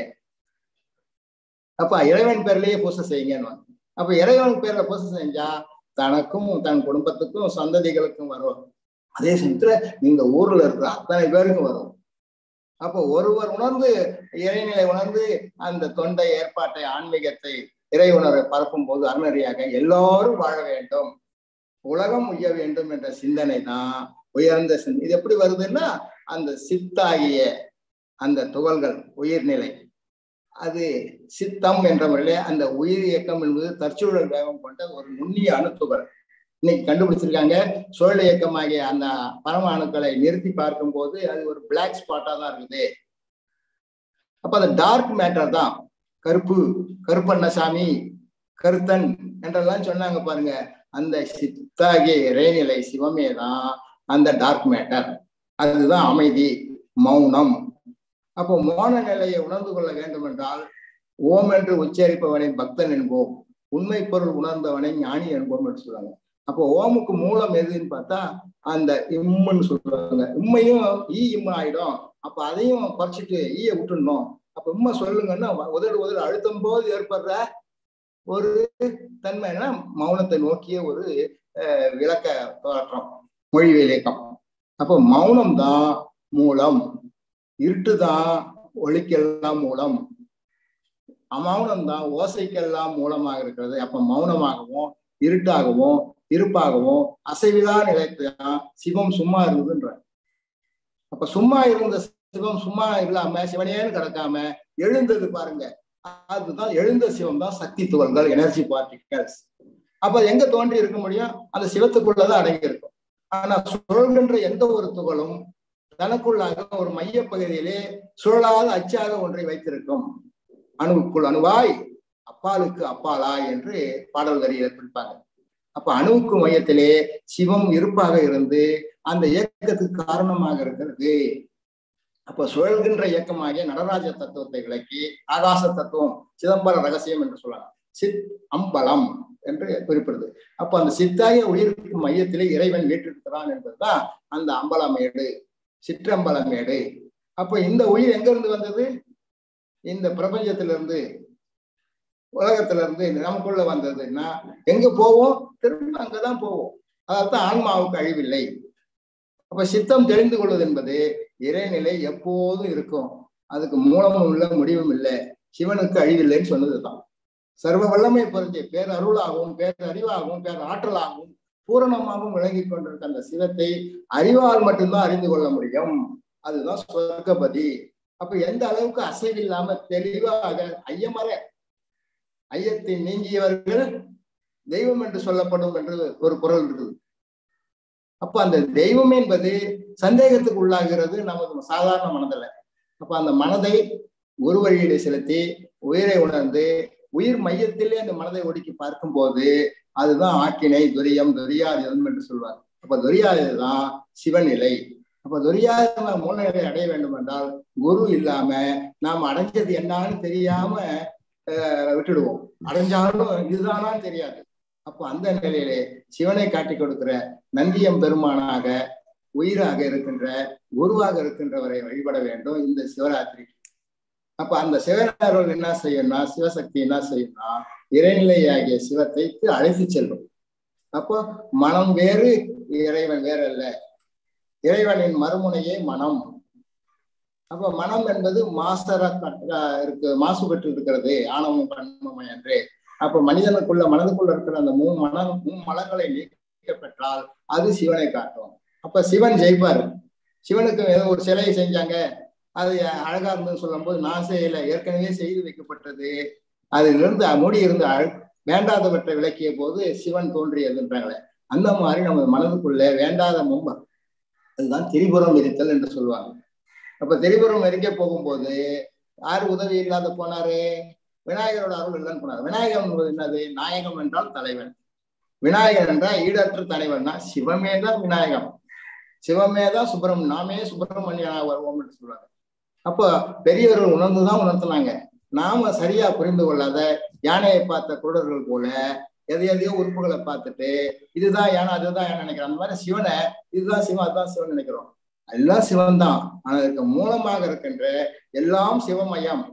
அப்ப இறைவன் பேர்லயே பூசை செய்யுங்கன்னு. அப்ப இறைவன் பேர்ல பூசை செஞ்சா தனக்கும் தன் குடும்பத்துக்கும் சந்ததிகளுக்கும் வரும். அதே சமயத்துல இந்த ஊர்ல இருக்கிற அத்தனை பேருக்கும் வரும். அப்போ ஒருவர் உணர்ந்து இறைநிலை உணர்ந்து அந்த தொண்டை ஏற்பாட்டை ஆன்மீகத்தை இறை உணர்வை பரப்பும் போது அறநெறியாக எல்லாரும் வாழ வேண்டும், உலகம் உய்ய வேண்டும் என்ற சிந்தனை தான் உயர்ந்த சிந்தனை. இது எப்படி வருதுன்னா அந்த சித்தாகிய அந்த துகள்கள் உயிர்நிலை, அது சித்தம் என்ற முறையிலே அந்த உயிர் இயக்கம் என்பது தற்சூழல் வேகம் கொண்ட ஒரு நுண்ணிய அணுத்துகள் இன்னைக்கு கண்டுபிடிச்சிருக்காங்க. சுழல் இயக்கமாகிய அந்த பரம அணுக்களை நிறுத்தி பார்க்கும் போது அது ஒரு பிளாக் ஸ்பாட்டா தான் இருக்குது. அப்ப அந்த டார்க் மேட்டர் தான் கருப்பு, கருப்பண்ணசாமி, கருத்தன் என்றெல்லாம் சொன்னாங்க பாருங்க. அந்த சித்தாகிய இறைநிலை சிவமே தான் அந்த டார்க் மேட்டர். அதுதான் அமைதி, மௌனம். அப்போ மௌன நிலையை உணர்ந்து கொள்ள வேண்டும் என்றால் ஓம் என்று உச்சரிப்பவனை பக்தன் என்போம். உண்மை பொருள் உணர்ந்தவனை ஞானி என்போம் என்று சொல்லுவாங்க. அப்போ ஓமுக்கு மூலம் எதுன்னு பார்த்தா அந்த இம்முன்னு சொல்லுவாங்க. உண்மையும் ஈ இம்மு ஆயிடும். அப்ப அதையும் குறைச்சிட்டு ஈய விட்டுடணும். அப்ப உண்மை சொல்லுங்கன்னா உதடு உதடு அழுத்தும் போது ஏற்படுற ஒரு தன்மைன்னா மௌனத்தை நோக்கிய ஒரு அஹ் விளக்க தோற்றம், மொழி விளக்கம். அப்போ மௌனம் தான் மூலம், இருட்டுதான் ஒளிக்கெல்லாம் மூலம், அமௌனம் தான் ஓசைக்கெல்லாம் மூலமாக இருக்கிறது. அப்ப மௌனமாகவும் இருட்டாகவும் இருப்பாகவும் அசைவிலா நிலைத்தான் சிவம் சும்மா இருந்ததுன்ற. அப்ப சும்மா இருந்த சிவம் சும்மா இல்லாம சிவனேன்னு கிடக்காம எழுந்தது பாருங்க, அதுதான் எழுந்த சிவம் தான் சக்தி துகள்கள், எனர்ஜி பார்ட்டிகல்ஸ். அப்ப எங்க தோன்றி இருக்க முடியும்? அந்த சிவத்துக்குள்ளதான் அடங்கி இருக்கும். ஆனா சுழல்கின்ற எந்த ஒரு துகளும் தனக்குள்ளாக ஒரு மைய பகுதியிலே சுழலாத அச்சாக ஒன்றை வைத்திருக்கும். அணுவுக்குள் அணுவாய் அப்பாலுக்கு அப்பாலாய் என்று பாடல் வரியில குறிப்பாங்க. அப்ப அணுவுக்கு மையத்திலே சிவம் இருப்பாக இருந்து அந்த இயக்கத்துக்கு காரணமாக இருக்கிறது. அப்ப சுழல்கின்ற இயக்கமாகிய நடராஜ தத்துவத்தை விளக்கி ஆகாச தத்துவம் சிதம்பர ரகசியம் என்று சொல்லலாம். சித் அம்பலம் என்று குறிப்பிடுது. அப்ப அந்த சித்தாகிய உயிருக்கு மையத்திலே இறைவன் வீற்றிருக்கிறான் என்பதுதான் அந்த அம்பலமேடு, சிற்றம்பலமேடு. அப்ப இந்த உயிர் எங்க இருந்து வந்தது? இந்த பிரபஞ்சத்திலிருந்து, உலகத்துல இருந்து நமக்குள்ள வந்ததுன்னா எங்க போவோம்? திரும்ப அங்கதான் போவோம். அதான் ஆன்மாவுக்கு அழிவில்லை. அப்ப சித்தம் தெரிந்து கொள்வது என்பது இறைநிலை எப்போதும் இருக்கும். அதுக்கு மூலமும் இல்லை, முடிவும் இல்லை. சிவனுக்கு அழிவில்லைன்னு சொன்னதுதான். சர்வ வல்லமை பொருந்திய பேரருளாகவும் பேரறிவாகவும் பேர் ஆற்றலாகவும் பூரணமாகவும் விளங்கி கொண்டிருக்க அந்த சிவத்தை அறிவால் மட்டும்தான் அறிந்து கொள்ள முடியும். அதுதான் சொர்க்கபதி. அப்ப எந்த அளவுக்கு அசைவில்லாம தெளிவாக ஐயமற ஐயத்தை நீங்கியவர்கள் தெய்வம் என்று சொல்லப்படும் என்று ஒரு குரல் இருக்குது. அப்ப அந்த தெய்வம் என்பது சந்தேகத்துக்கு உள்ளாகிறது நமது சாதாரண மனதில். அப்ப அந்த மனதை ஒரு வழியிலே செலுத்தி உயிரை உணர்ந்து உயிர் மையத்திலே அந்த மனதை ஒடுக்கி பார்க்கும் போது அதுதான் ஆக்கினை, துரியம், துரியாதீதம் என்று சொல்வார். அப்ப துரியாதீதம் தான் சிவநிலை. அப்ப துரியாத மூலநிலை அடைய வேண்டும் என்றால் குரு இல்லாம நாம் அடைஞ்சது என்னான்னு தெரியாம அஹ் விட்டுடுவோம். அடைஞ்சாலும் இதுதானான்னு தெரியாது. அப்போ அந்த நிலையிலே சிவனை காட்டி கொடுக்கிற நந்தியம் பெருமானாக உயிராக இருக்கின்ற குருவாக இருக்கின்றவரை வழிபட வேண்டும் இந்த சிவராத்திரி. அப்ப அந்த சிவனர்கள் என்ன செய்யணும்னா, சிவசக்தி என்ன செய்யணும்னா இறைநிலையாகிய சிவத்தை அழைத்து செல்லும். அப்போ மனம் வேறு, இறைவன் வேற அல்ல. இறைவனின் மறுமுனையே மனம். அப்ப மனம் என்பது மாசர இருக்கு, மாசு பெற்று இருக்கிறது, ஆணவம் கண்மம் என்று. அப்ப மனிதனுக்குள்ள மனதுக்குள்ள இருக்கிற அந்த மூணு மனம் மூணு மலங்களை நீக்க பெற்றால் அது சிவனை காட்டும். அப்ப சிவன் ஜெயிப்பாரு. சிவனுக்கு ஏதோ ஒரு சிலையை செஞ்சாங்க, அது அழகா இருந்ததுன்னு சொல்லும் போது நான் செய்யல, ஏற்கனவே செய்து வைக்கப்பட்டது, அதிலிருந்து மூடி இருந்து அழ வேண்டாதவற்றை விளக்கிய போது சிவன் தோன்றியதுன்றாங்களே. அந்த மாதிரி நம்ம மனதுக்குள்ள வேண்டாத மும்ப அதுதான் திரிபுரம் எரித்தல் என்று சொல்லுவாங்க. அப்ப திரிபுரம் எரிக்க போகும்போது யாரு உதவி இல்லாத போனாரு? விநாயகரோட அருள் இல்லைன்னு போனாரு. விநாயகம் என்பது என்னது? நாயகம் என்றால் தலைவன். விநாயகன் என்றால் ஈடற்ற தலைவன்னா சிவமே தான் விநாயகம், சிவமே தான் சுப்பிரமணியம், நாமே சுப்பிரமணியனாக வருவோம் என்று சொல்றாங்க. அப்போ பெரியவர்கள் உணர்ந்துதான் உணர்த்தினாங்க. நாம சரியா புரிந்து கொள்ளாத யானையை பார்த்த குருடர்கள் போல எதை எதையோ உறுப்புகளை பார்த்துட்டு இதுதான் யானை அதுதான் யானை நினைக்கிறோம். அந்த மாதிரி சிவனை இதுதான் சிவன் அதுதான் சிவன் நினைக்கிறோம். எல்லாம் சிவன் தான். ஆனா இதுக்கு மூலமாக இருக்கின்ற எல்லாம் சிவமயம்,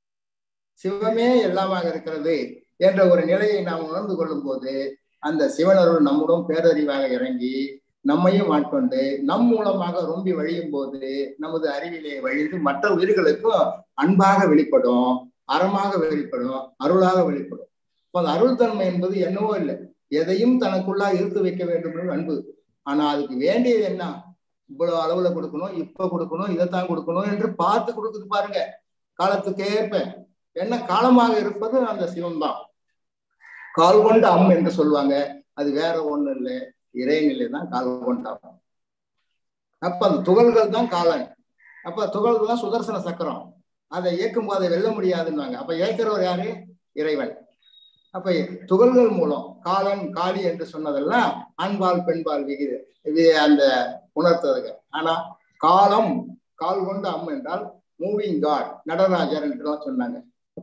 சிவமே எல்லாமாக இருக்கிறது என்ற ஒரு நிலையை நாம் உணர்ந்து கொள்ளும் போது அந்த சிவனருள் நம்முடன் பேரறிவாக இறங்கி நம்மையும் ஆட்கொண்டு நம் மூலமாக ரொம்பி வழியும் போது நமது அறிவிலே வழிந்து மற்ற உயிர்களுக்கும் அன்பாக வெளிப்படும், அறமாக வெளிப்படும், அருளாக வெளிப்படும். அந்த அருள் தன்மை என்பது என்னவோ இல்லை, எதையும் தனக்குள்ளா இருத்து வைக்க வேண்டும் அன்பு. ஆனா அதுக்கு வேண்டியது என்ன? இவ்வளவு அளவுல கொடுக்கணும், இப்ப கொடுக்கணும், இதைத்தான் கொடுக்கணும் என்று பார்த்து கொடுக்குது பாருங்க. காலத்துக்கு ஏற்ப என்ன காலமாக இருப்பது அந்த சிவம் தான். கால் கொண்ட அம் என்று சொல்லுவாங்க. அது வேற ஒண்ணு இல்லை, இறைநிலை தான் கால் கொண்ட அம். அப்ப அந்த துகள்கள் தான் காலன். அப்ப துகள்கள் தான் சுதர்சன சக்கரம். அதை இயக்கும் போது அதை வெல்ல முடியாதுன்னாங்க. அப்ப இயக்கிறவர் யாரு? இறைவன். அப்ப துகள்கள் மூலம் காலன் காளி என்று சொன்னதெல்லாம் ஆண்பால் பெண்பால் விகிது இது அந்த உணர்த்ததுங்க. ஆனா காலம் கால் கொண்ட அம் என்றால் மூவிங் காட் நடராஜர் என்றுதான் சொன்னாங்க.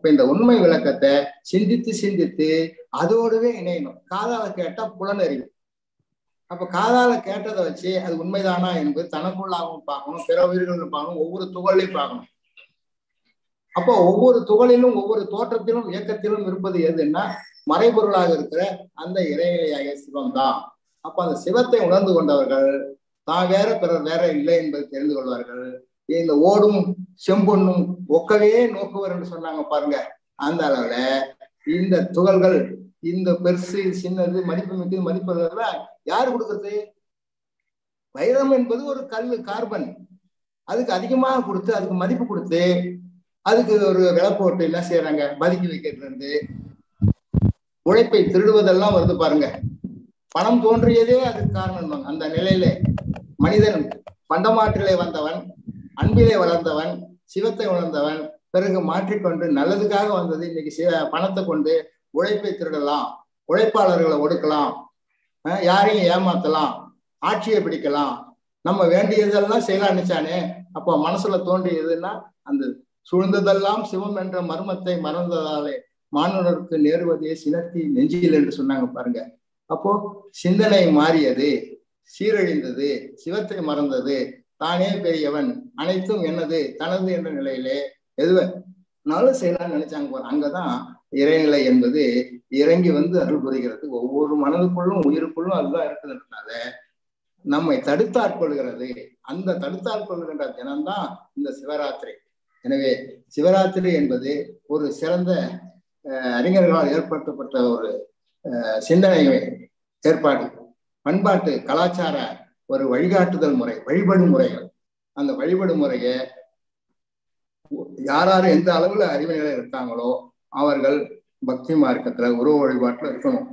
அப்ப இந்த உண்மை விளக்கத்தை சிந்தித்து சிந்தித்து அதோடவே இணையணும். காதால கேட்டா புலனறிவு. அப்ப காதால கேட்டதை வச்சு அது உண்மைதானா என்பது தனக்குள்ளாகவும் பார்க்கணும், பிற உயிர்களும் பார்க்கணும், ஒவ்வொரு துகளையும் பார்க்கணும். அப்போ ஒவ்வொரு துகளிலும் ஒவ்வொரு தோற்றத்திலும் இயக்கத்திலும் இருப்பது எதுன்னா மறைபொருளாக இருக்கிற அந்த இறைநிலையாக சிவம் தான். அப்ப அந்த சிவத்தை உணர்ந்து கொண்டவர்கள் தான் வேற பிறர் வேற இல்லை என்பதை தெரிந்து கொள்வார்கள். இந்த ஓடும் செம்பொன்னும் ஒக்கவே நோக்குவர் என்று சொன்னாங்க பாருங்க. அந்த அளவுல இந்த துகள்கள், இந்த பெருசு சின்னது மதிப்பு மிக்கது மதிப்பு யாரு கொடுக்கறது? வைரம் என்பது ஒரு கல், கார்பன். அதுக்கு அதிகமாக கொடுத்து அதுக்கு மதிப்பு கொடுத்து அதுக்கு ஒரு விலை போட்டு என்ன செய்யறாங்க, பதுக்கி வைக்கிறது இருந்து உழைப்பை திருடுவதெல்லாம் வருது பாருங்க. பணம் தோன்றியதே அதுக்கு காரணம். அந்த நிலையில மனிதன் பண்டமாற்றிலே வந்தவன், அன்பிலே வளர்ந்தவன், சிவத்தை உணர்ந்தவன், பிறகு மாற்றிக்கொண்டு நல்லதுக்காக வந்தது. இன்னைக்கு சிவ பணத்தை கொண்டு உழைப்பை திருடலாம், உழைப்பாளர்களை ஒடுக்கலாம், யாரையும் ஏமாத்தலாம், ஆட்சியை பிடிக்கலாம், நம்ம வேண்டியதெல்லாம் செய்யலாம் நினைச்சானே. அப்போ மனசுல தோன்றியதுன்னா அந்த சூழ்ந்ததெல்லாம் சிவம் என்ற மர்மத்தை மறந்ததாலே மானுடருக்கு நேருவதே சினத்தி நெஞ்சில் என்று சொன்னாங்க பாருங்க. அப்போ சிந்தனை மாறியது, சீரழிந்தது, சிவத்தை மறந்தது, தானே பெரியவன், அனைத்தும் என்னது தனது என்ற நிலையிலே எதுவனாலும் செய்யலாம்னு நினைச்சாங்க. அங்கதான் இறைநிலை என்பது இறங்கி வந்து அருள் புரிகிறது. ஒவ்வொரு மனதுக்குள்ளும் உயிருக்குள்ளும் அதுதான் இருக்குதுன்றனால நம்மை தடுத்தாட்கொள்கிறது. அந்த தடுத்தாட்கொள்கின்ற தினம்தான் இந்த சிவராத்திரி. எனவே சிவராத்திரி என்பது ஒரு சிறந்த அறிஞர்களால் ஏற்படுத்தப்பட்ட ஒரு சிந்தனை ஏற்பாடு, பண்பாட்டு கலாச்சார ஒரு வழிகாட்டுதல் முறை, வழிபடு முறைகள். அந்த வழிபடு முறையை யாராரு எந்த அளவுல அறிவு நிலை இருக்காங்களோ அவர்கள் பக்தி மார்க்கத்துல உருவ வழிபாட்டுல இருக்கணும்.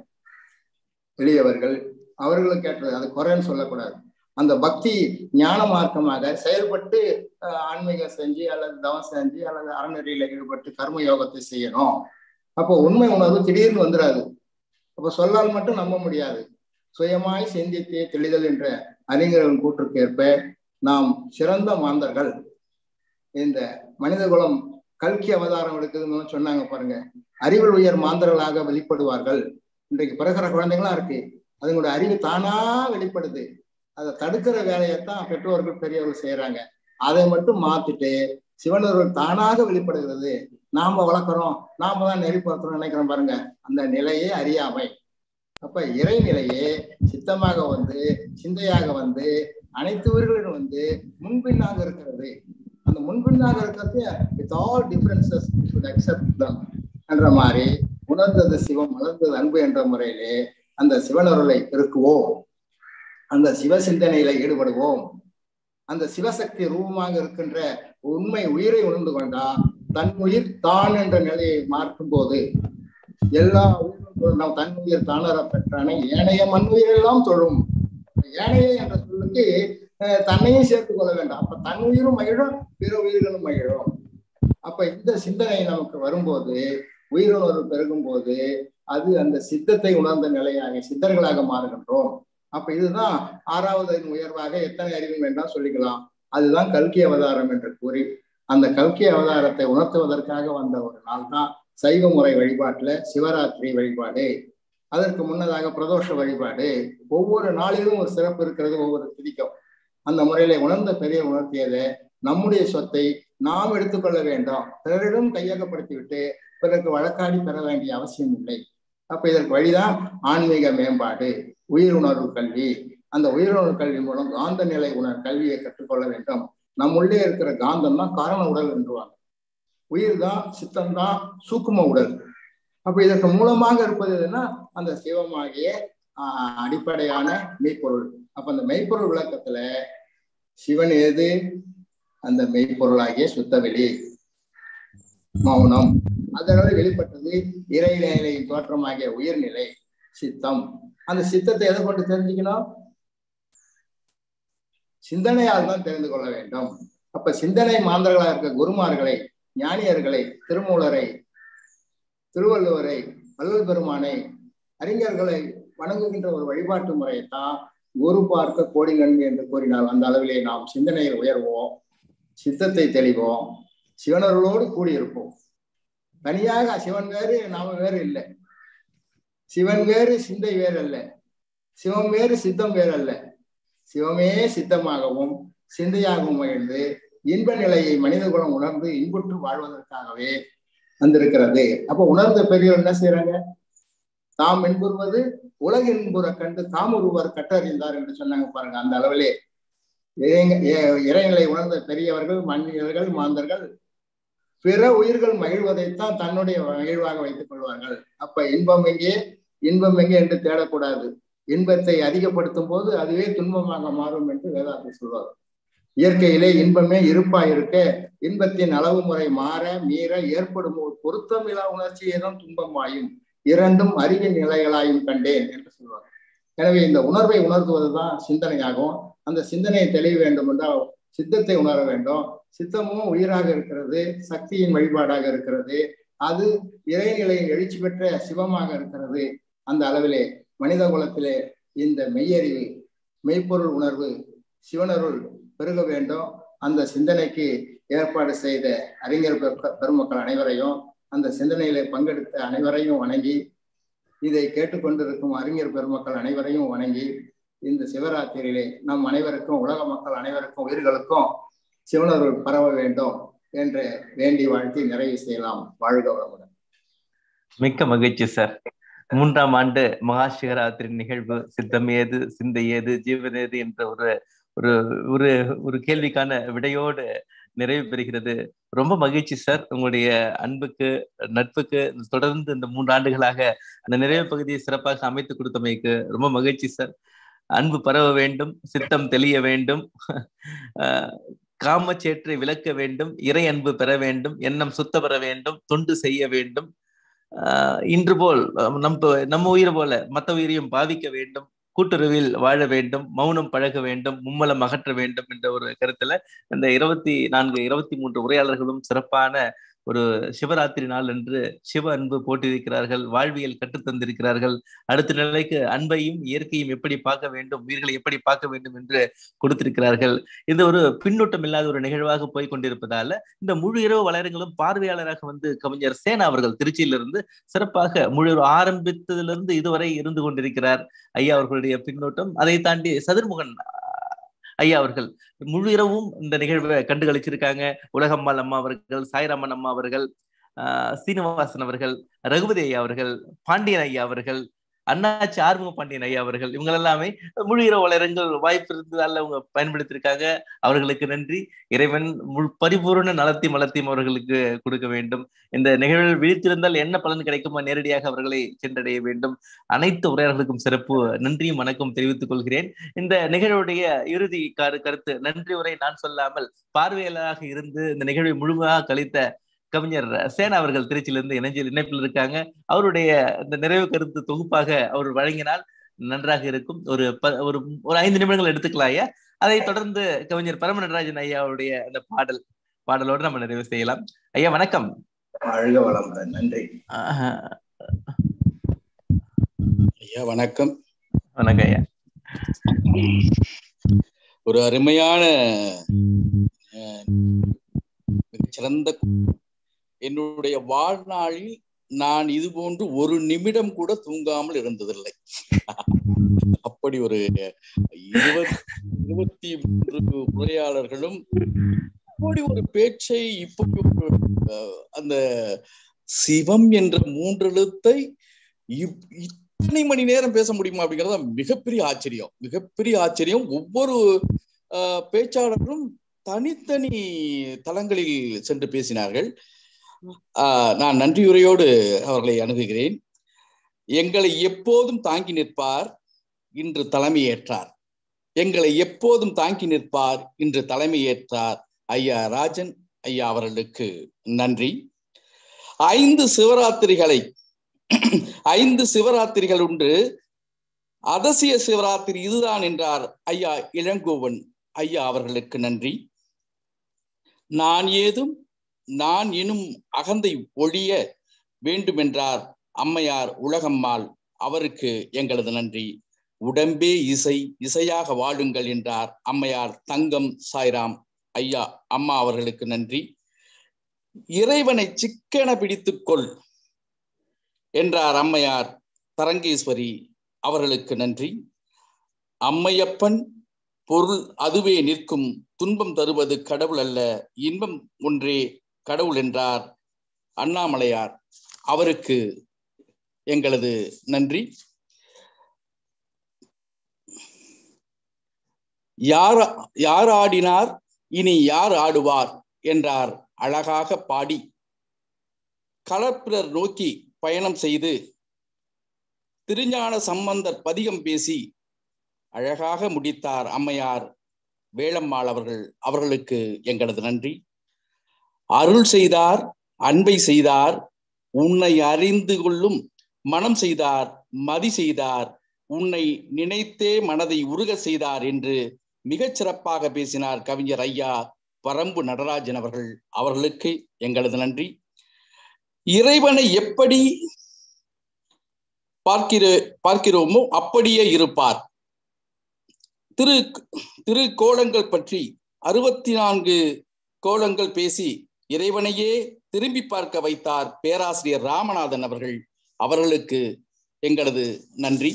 எளியவர்கள் அவர்களுக்கு ஏற்றது, அது குறைன்னு சொல்லக்கூடாது. அந்த பக்தி ஞான மார்க்கமாக செயல்பட்டு ஆன்மீகம் செஞ்சு அல்லது தவம் செஞ்சு அல்லது அறநெறியில ஈடுபட்டு கர்ம யோகத்தை செய்யணும். அப்போ உண்மை உணர்வு திடீர்னு வந்துடாது. அப்போ சொல்லால் மட்டும் நம்ப முடியாது. சுயமாய் சிந்தித்து தெளிதல் என்ற அறிஞர்களின் கூற்றுக்கேற்ப நாம் சிறந்த மாந்தர்கள். இந்த மனித குலம் கல்கி அவதாரம் எடுக்குதுன்னு சொன்னாங்க பாருங்க. அறிவில் உயர் மாந்தர்களாக வெளிப்படுவார்கள். இன்றைக்கு பிறகுற குழந்தைங்களாம் இருக்கு, அதுங்களோட அறிவு தானா வெளிப்படுது. அதை தடுக்கிற வேலையைத்தான் பெற்றோர்கள் பெரியவர்கள் செய்யறாங்க. அதை மட்டும் மாத்திட்டு சிவனர்கள் தானாக வெளிப்படுகிறது. நாம வளர்க்குறோம், நாம தான் நெறிப்படுத்துறோம் நினைக்கிறோம் பாருங்க. அந்த நிலையே அறியாமை. அப்ப இறைநிலையே சித்தமாக வந்து சிந்தையாக வந்து அனைத்து உயிர்களிடம் வந்து முன்பின்னாக இருக்கிறது. அந்த முன்பின்னாக இருக்கிறது with all differences should accept them என்ற மாதிரி உணர்ந்தது சிவம், வளர்ந்தது அன்பு என்ற முறையிலே அந்த சிவனருளை பெருக்குவோம். அந்த சிவ சிந்தனையில ஈடுபடுவோம். அந்த சிவசக்தி ரூபமாக இருக்கின்ற உண்மை உயிரை உணர்ந்து கொண்டா தன் உயிர் தான் என்ற நிலையை மாற்றும் போது எல்லா உயிரும் தன் உயிர் தானர பெற்றானே ஏனைய மண் உயிரெல்லாம் தொழும். ஏனைய என்ற சொல்லுக்கு தன்னையும் சேர்த்துக் கொள்ள வேண்டாம். அப்ப தன் உயிரும் மகிழும், பிற உயிர்களும் மகிழும். அப்ப இந்த சிந்தனை நமக்கு வரும்போது, உயிருணர்வு பெருகும் போது அது அந்த சித்தத்தை உணர்ந்த நிலையாக சித்தர்களாக மாறுகின்றோம். அப்ப இதுதான் ஆறாவது உயர்வாக எத்தனை அறிவு வேண்டாம் சொல்லிக்கலாம். அதுதான் கல்கி அவதாரம் என்று கூறி அந்த கல்கி அவதாரத்தை உணர்த்துவதற்காக வந்த ஒரு நாள் தான் சைவ முறை வழிபாட்டுல சிவராத்திரி வழிபாடு. அதற்கு முன்னதாக பிரதோஷ வழிபாடு. ஒவ்வொரு நாளிலும் ஒரு சிறப்பு இருக்கிறது, ஒவ்வொரு திதிக்கும். அந்த முறையில உணர்ந்த பெரிய உணர்த்தியதை நம்முடைய சொத்தை நாம் எடுத்துக்கொள்ள வேண்டும். பிறரிடம் கையகப்படுத்தி விட்டு பிறருக்கு வழக்காடி பெற வேண்டிய அவசியம் இல்லை. அப்ப இதற்கு வழிதான் ஆன்மீக மேம்பாடு, உயிருணர்வு கல்வி. அந்த உயிருணர்வு கல்வி மூலம் காந்த நிலை உணர் கல்வியை கற்றுக்கொள்ள வேண்டும். நம்முள்ளே இருக்கிற காந்தம் தான் காரண உடல் என்றுவாங்க. உயிர் தான், சித்தம் தான் சூக்கும உடல். அப்ப இதற்கு மூலமாக இருப்பது எதுன்னா அந்த சிவமாகிய ஆஹ் அடிப்படையான மெய்ப்பொருள். அப்ப அந்த மெய்ப்பொருள் விளக்கத்துல சிவன் ஏது? அந்த மெய்ப்பொருளாகிய சுத்தவெளி, மௌனம். அதனால வெளிப்பட்டது இறைநிலையின் தோற்றமாகிய உயிர்நிலை சித்தம். அந்த சித்தத்தை எதை கொண்டு தெரிஞ்சுக்கணும்? சிந்தனையால் தான் தெரிந்து கொள்ள வேண்டும். அப்ப சிந்தனை மாந்தர்களாக இருக்க குருமார்களை, ஞானியர்களை, திருமூலரை, திருவள்ளுவரை, வள்ளல் பெருமானை, அறிஞர்களை வணங்குகின்ற ஒரு வழிபாட்டு முறையைத்தான் குரு பார்க்க கோடி நன்மை என்று கூறினால் அந்த அளவிலே நாம் சிந்தனையில் உயர்வோம், சித்தத்தை தெளிவோம், சிவனர்களோடு கூடியிருப்போம். தனியாக சிவன் வேறு நாம வேறு இல்லை. சிவன் வேறு சிந்தை வேறு அல்ல, சிவம் வேறு சித்தம் வேறு அல்ல. சிவமே சித்தமாகவும் சிந்தையாகவும் மகிழ்ந்து இன்ப நிலையை மனித குலம் உணர்ந்து இன்புற்று வாழ்வதற்காகவே வந்திருக்கிறது. அப்ப உணர்ந்த பெரியவர் என்ன செய்யறாங்க? தாம் என்புறுவது உலக இன்புற கண்டு தாம் ஒருவர் கற்றறிந்தார் என்று சொன்னாங்க பாருங்க. அந்த அளவிலே இறைநிலை உணர்ந்த பெரியவர்கள், மனிதர்கள், மாந்தர்கள் பிற உயிர்கள் மகிழ்வதைத்தான் தன்னுடைய மகிழ்வாக வைத்துக் கொள்வார்கள். அப்ப இன்பம் எங்கே இன்பம் எங்கே என்று தேடக்கூடாது. இன்பத்தை அதிகப்படுத்தும் போது அதுவே துன்பமாக மாறும் என்று வேதாந்தம் சொல்வார். இயற்கையிலே இன்பமே இருப்பாயிருக்க இன்பத்தின் அளவு முறை மாற மீற ஏற்படும் ஒரு பொருத்தமில்லா உணர்ச்சியேதான் துன்பமாயும் இரண்டும் அறிவின் நிலைகளாயும் கண்டேன் என்று சொல்வார். எனவே இந்த உணர்வை உணர்த்துவதுதான் சிந்தனையாகும். அந்த சிந்தனையை தெளிய வேண்டும் என்றால் சித்தத்தை உணர வேண்டும். சித்தமும் உயிராக இருக்கிறது, சக்தியின் வழிபாடாக இருக்கிறது, அது இறைநிலையில் எழுச்சி பெற்ற சிவமாக இருக்கிறது. அந்த அளவிலே மனித குலத்திலே இந்த மெய்யறிவு, மெய்ப்பொருள் உணர்வு, சிவனருள் பெருக வேண்டும். அந்த சிந்தனைக்கு ஏற்பாடு செய்த அறிஞர் பெருமக்கள் அனைவரையும், அந்த சிந்தனையிலே பங்கெடுத்த அனைவரையும் வணங்கி, இதை கேட்டுக்கொண்டிருக்கும் அறிஞர் பெருமக்கள் அனைவரையும் வணங்கி, இந்த சிவராத்திரியிலே நம் அனைவருக்கும், உலக மக்கள் அனைவருக்கும், உயிர்களுக்கும் சிவனருள் பரவ வேண்டும் என்று வேண்டி வாழ்த்தி நிறைவு செய்யலாம். வாழ்க வளமுடன். மிக்க மகிழ்ச்சி சார். மூன்றாம் ஆண்டு மகா சிவராத்திரி நிகழ்வு சித்தம் ஏது, சிந்தை ஏது, ஜீவன் ஏது என்ற ஒரு ஒரு ஒரு ஒரு கேள்விக்கான விடையோடு நிறைவு பெறுகிறது. ரொம்ப மகிழ்ச்சி சார். உங்களுடைய அன்புக்கு, நட்புக்கு தொடர்ந்து இந்த மூன்று ஆண்டுகளாக அந்த நிறைவு பகுதியை சிறப்பாக அமைத்து கொடுத்தமைக்கு ரொம்ப மகிழ்ச்சி சார். அன்பு பரவ வேண்டும், சித்தம் தெளிய வேண்டும், காமச்சேற்றை விளக்க வேண்டும், இறை அன்பு பெற வேண்டும், எண்ணம் சுத்த பெற வேண்டும், தொண்டு செய்ய வேண்டும், ஆஹ் இன்று போல் நம் நம்ம உயிர் போல மற்ற உயிரையும் பாவிக்க வேண்டும், கூட்டுறவில் வாழ வேண்டும், மௌனம் பழக வேண்டும், மும்மலம் அகற்ற வேண்டும் என்ற ஒரு கருத்துல இந்த இருபத்தி நான்கு இருபத்தி மூன்று உரையாளர்களும் சிறப்பான ஒரு சிவராத்திரி நாள் என்று சிவ அன்பு போட்டிருக்கிறார்கள், வாழ்வியல் கற்றுத்தந்திருக்கிறார்கள். அடுத்த நிலைக்கு அன்பையும் இயற்கையும் எப்படி பார்க்க வேண்டும், உயிர்களை எப்படி பார்க்க வேண்டும் என்று கொடுத்திருக்கிறார்கள். இந்த ஒரு பின்னூட்டம் இல்லாத ஒரு நிகழ்வாக போய் கொண்டிருப்பதால இந்த முழு இரவு வளரங்களும் பார்வையாளராக வந்து கவிஞர் சேனா அவர்கள் திருச்சியிலிருந்து சிறப்பாக முழு ஆரம்பித்ததிலிருந்து இதுவரை இருந்து கொண்டிருக்கிறார். ஐயா அவர்களுடைய பின்னூட்டம், அதை தாண்டி சதுர்முகன் ஐயா அவர்கள் முழு இரவும் இந்த நிகழ்வை கண்டு கழிச்சிருக்காங்க. உலகம்மாள் அம்மா அவர்கள், சாய்ராமன் அம்மா அவர்கள், ஆஹ் சீனிவாசன் அவர்கள், ரகுபதி ஐயா அவர்கள், பாண்டியன் ஐயா அவர்கள், அண்ணாச்சி ஆறுமுக பாண்டியன் ஐயா அவர்கள், இவங்க எல்லாமே முழு இரவு வளரங்கள் வாய்ப்பு இருந்ததால அவங்க பயன்படுத்தியிருக்காங்க. அவர்களுக்கு நன்றி. இறைவன் முழு பரிபூர்ண நலத்தையும் வளத்தையும் அவர்களுக்கு கொடுக்க வேண்டும். இந்த நிகழ்வில் விழித்திருந்தால் என்ன பலன் கிடைக்குமோ நேரடியாக அவர்களை சென்றடைய வேண்டும். அனைத்து உரையாளர்களுக்கும் சிறப்பு நன்றியும் வணக்கம் தெரிவித்துக் கொள்கிறேன். இந்த நிகழ்வுடைய இறுதி கரு கருத்து நன்றி உரை நான் சொல்லாமல் பார்வையாளராக இருந்து இந்த நிகழ்வை முழுமையாக கழித்த கவிஞர் சேனா அவர்கள் திருச்சியிலிருந்து இணைஞ்சில் இணைப்பில் இருக்காங்க. அவருடைய இந்த நிறைவு கருத்து தொகுப்பாக அவர் வழங்கினால் நன்றாக இருக்கும். ஒரு ஒரு ஒரு ஐந்து நிமிடங்கள் எடுத்துக்கலாம் ஐயா. அதை தொடர்ந்து கவிஞர் பரம நடராஜன் ஐயாவுடைய அந்த பாடல் பாடலோடு நம்ம நிறைவு செய்யலாம். ஐயா வணக்கம். நன்றி ஐயா. வணக்கம். வணக்கம் ஐயா. ஒரு அருமையான மிகச்சிறந்த, என்னுடைய வாழ்நாளில் நான் இது போன்று ஒரு நிமிடம் கூட தூங்காமல் இருந்ததில்லை. அப்படி ஒரு இருபத்தி இருபத்தி மூன்று உரையாளர்களும் அப்படி ஒரு பேச்சை இப்படி அந்த சிவம் என்ற மூன்றெழுத்தை இத்தனை மணி நேரம் பேச முடியுமா அப்படிங்கிறத மிகப்பெரிய ஆச்சரியம், மிகப்பெரிய ஆச்சரியம். ஒவ்வொரு அஹ் பேச்சாளரும் தனித்தனி தளங்களில் சென்று பேசினார்கள். ஆஹ் நான் நன்றியுரையோடு அவர்களை அணுகுகிறேன். எங்களை எப்போதும் தாங்கி நிற்பார், இன்று தலைமையேற்றார். எங்களை எப்போதும் தாங்கி நிற்பார், இன்று தலைமையேற்றார் ஐயா ராஜன் ஐயா அவர்களுக்கு நன்றி. ஐந்து சிவராத்திரிகளை ஐந்து சிவராத்திரிகள் உண்டு, அதசிய சிவராத்திரி இதுதான் என்றார் ஐயா இளங்கோவன் ஐயா அவர்களுக்கு நன்றி. நான் ஏதும் நான் எனும் அகந்தை ஒழிய வேண்டுமென்றார் அம்மையார் உலகம்மாள், அவருக்கு எங்களது நன்றி. உடம்பே இசை, இசையாக வாழுங்கள் என்றார் அம்மையார் தங்கம் சாய்ராம் ஐயா அம்மா அவர்களுக்கு நன்றி. இறைவனை சிக்கென பிடித்துக்கொள் என்றார் அம்மையார் தரங்கேஸ்வரி அவர்களுக்கு நன்றி. அம்மையப்பன் பொருள் அதுவே நிற்கும், துன்பம் தருவது கடவுள் அல்ல, இன்பம் ஒன்றே கடவுள் என்றார் அண்ணாமலையார் அவருக்கு எங்களது நன்றி. யார் யார் ஆடினார் இனி யார் ஆடுவார் என்றார் அழகாக பாடி களப்பிரர் நோக்கி பயணம் செய்து திருஞான சம்பந்தர் பதிகம் பேசி அழகாக முடித்தார் அம்மையார் வேளம்மாள் அவர்கள். அவர்களுக்கு எங்களது நன்றி. அருள் செய்தார், அன்பை செய்தார், உன்னை அறிந்து கொள்ளும் மனம் செய்தார், மதி செய்தார், உன்னை நினைத்தே மனதை உருக செய்தார் என்று மிகச் சிறப்பாக பேசினார் கவிஞர் ஐயா பரம்பு நடராஜன் அவர்கள். அவர்களுக்கு எங்களது நன்றி. இறைவனை எப்படி பார்க்கிற பார்க்கிறோமோ அப்படியே இருப்பார். திரு திரு கோலங்கள் பற்றி அறுபத்தி நான்கு கோலங்கள் பேசி இறைவனையே திரும்பி பார்க்க வைத்தார் பேராசிரியர் ராமநாதன் அவர்கள். அவர்களுக்கு எங்களது நன்றி.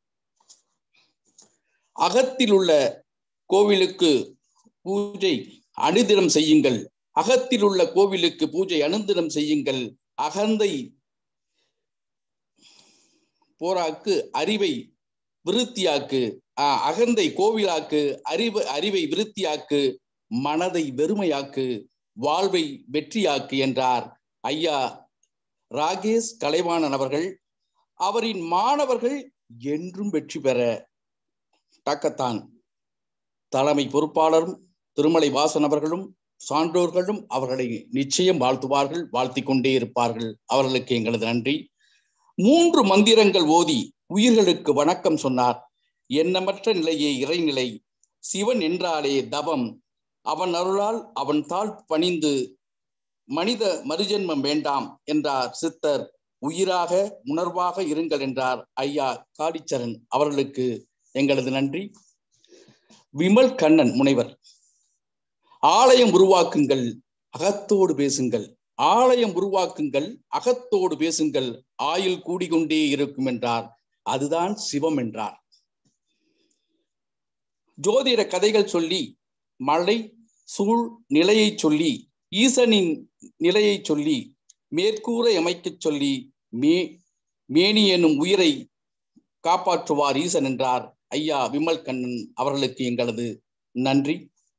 அகத்தில் உள்ள கோவிலுக்கு பூஜை அனுதினம் செய்யுங்கள், அகத்தில் உள்ள கோவிலுக்கு பூஜை அனுதினம் செய்யுங்கள், அகந்தை போராக்கு அறிவை விருத்தியாக்கு, அகந்தை கோவிலாக்கு, அறிவு அறிவை விருத்தியாக்கு, மனதை வெறுமையாக்கு, வாழ்வை வெற்றியாக்கு என்றார் ஐயா ராகேஷ் கலைவாணன் அவர்கள். அவரின் மாணவர்கள் என்றும் வெற்றி பெற தாக்கத்தான் தலைமை பொறுப்பாளரும் திருமலை வாசன் அவர்களும் சான்றோர்களும் அவர்களை நிச்சயம் வாழ்த்துவார்கள், வாழ்த்தி கொண்டே இருப்பார்கள். அவர்களுக்கு எங்களது நன்றி. மூன்று மந்திரங்கள் ஓதி உயிர்களுக்கு வணக்கம் சொன்னார். எண்ணமற்ற நிலையே இறைநிலை, சிவன் என்றாலே தவம், அவன் அருளால் அவன் தாழ் பணிந்து மனித மறுஜென்மம் வேண்டாம் என்றார் சித்தர். உயிராக உணர்வாக இருங்கள் என்றார் ஐயா காடிச்சரன். அவர்களுக்கு எங்களது நன்றி. விமல் கண்ணன் முனைவர், ஆலயம் உருவாக்குங்கள், அகத்தோடு பேசுங்கள், ஆலயம் உருவாக்குங்கள், அகத்தோடு பேசுங்கள், ஆயுள் கூடிக்கொண்டே இருக்கும் என்றார். அதுதான் சிவம் என்றார். ஜோதிட கதைகள் சொல்லி மழை சூழ் நிலையை சொல்லி ஈசனின் நிலையை சொல்லி மேற்கூரை அமைக்க சொல்லி மே மேனி எனும் உயிரை காப்பாற்றுவார் ஈசன் என்றார் ஐயா விமல் கண்ணன். அவர்களுக்கு எங்களது நன்றி.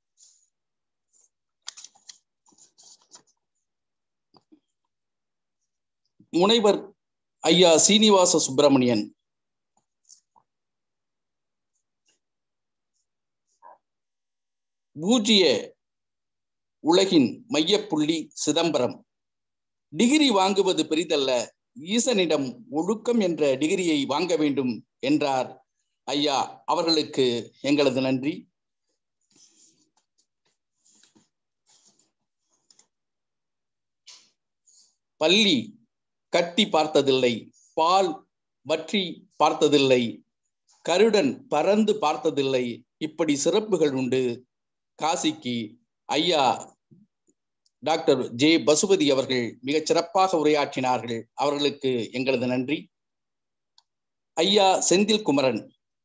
முனைவர் ஐயா சீனிவாச சுப்பிரமணியன், பூஜ்ய உலகின் மையப்புள்ளி சிதம்பரம், டிகிரி வாங்குவது பெரிதல்ல, ஈசனிடம் ஒழுக்கம் என்ற டிகிரியை வாங்க வேண்டும் என்றார் ஐயா. அவர்களுக்கு எங்களது நன்றி. பள்ளி கட்டி பார்த்ததில்லை, பால் வற்றி பார்த்ததில்லை, கருடன் பறந்து பார்த்ததில்லை, இப்படி சிறப்புகள் உண்டு. காசிக்கு ஐயா டாக்டர் ஜே பசுபதி அவர்கள் மிகச் சிறப்பாக உரையாற்றினார்கள். அவர்களுக்கு எங்களது நன்றி. ஐயா செந்தில் குமரன்,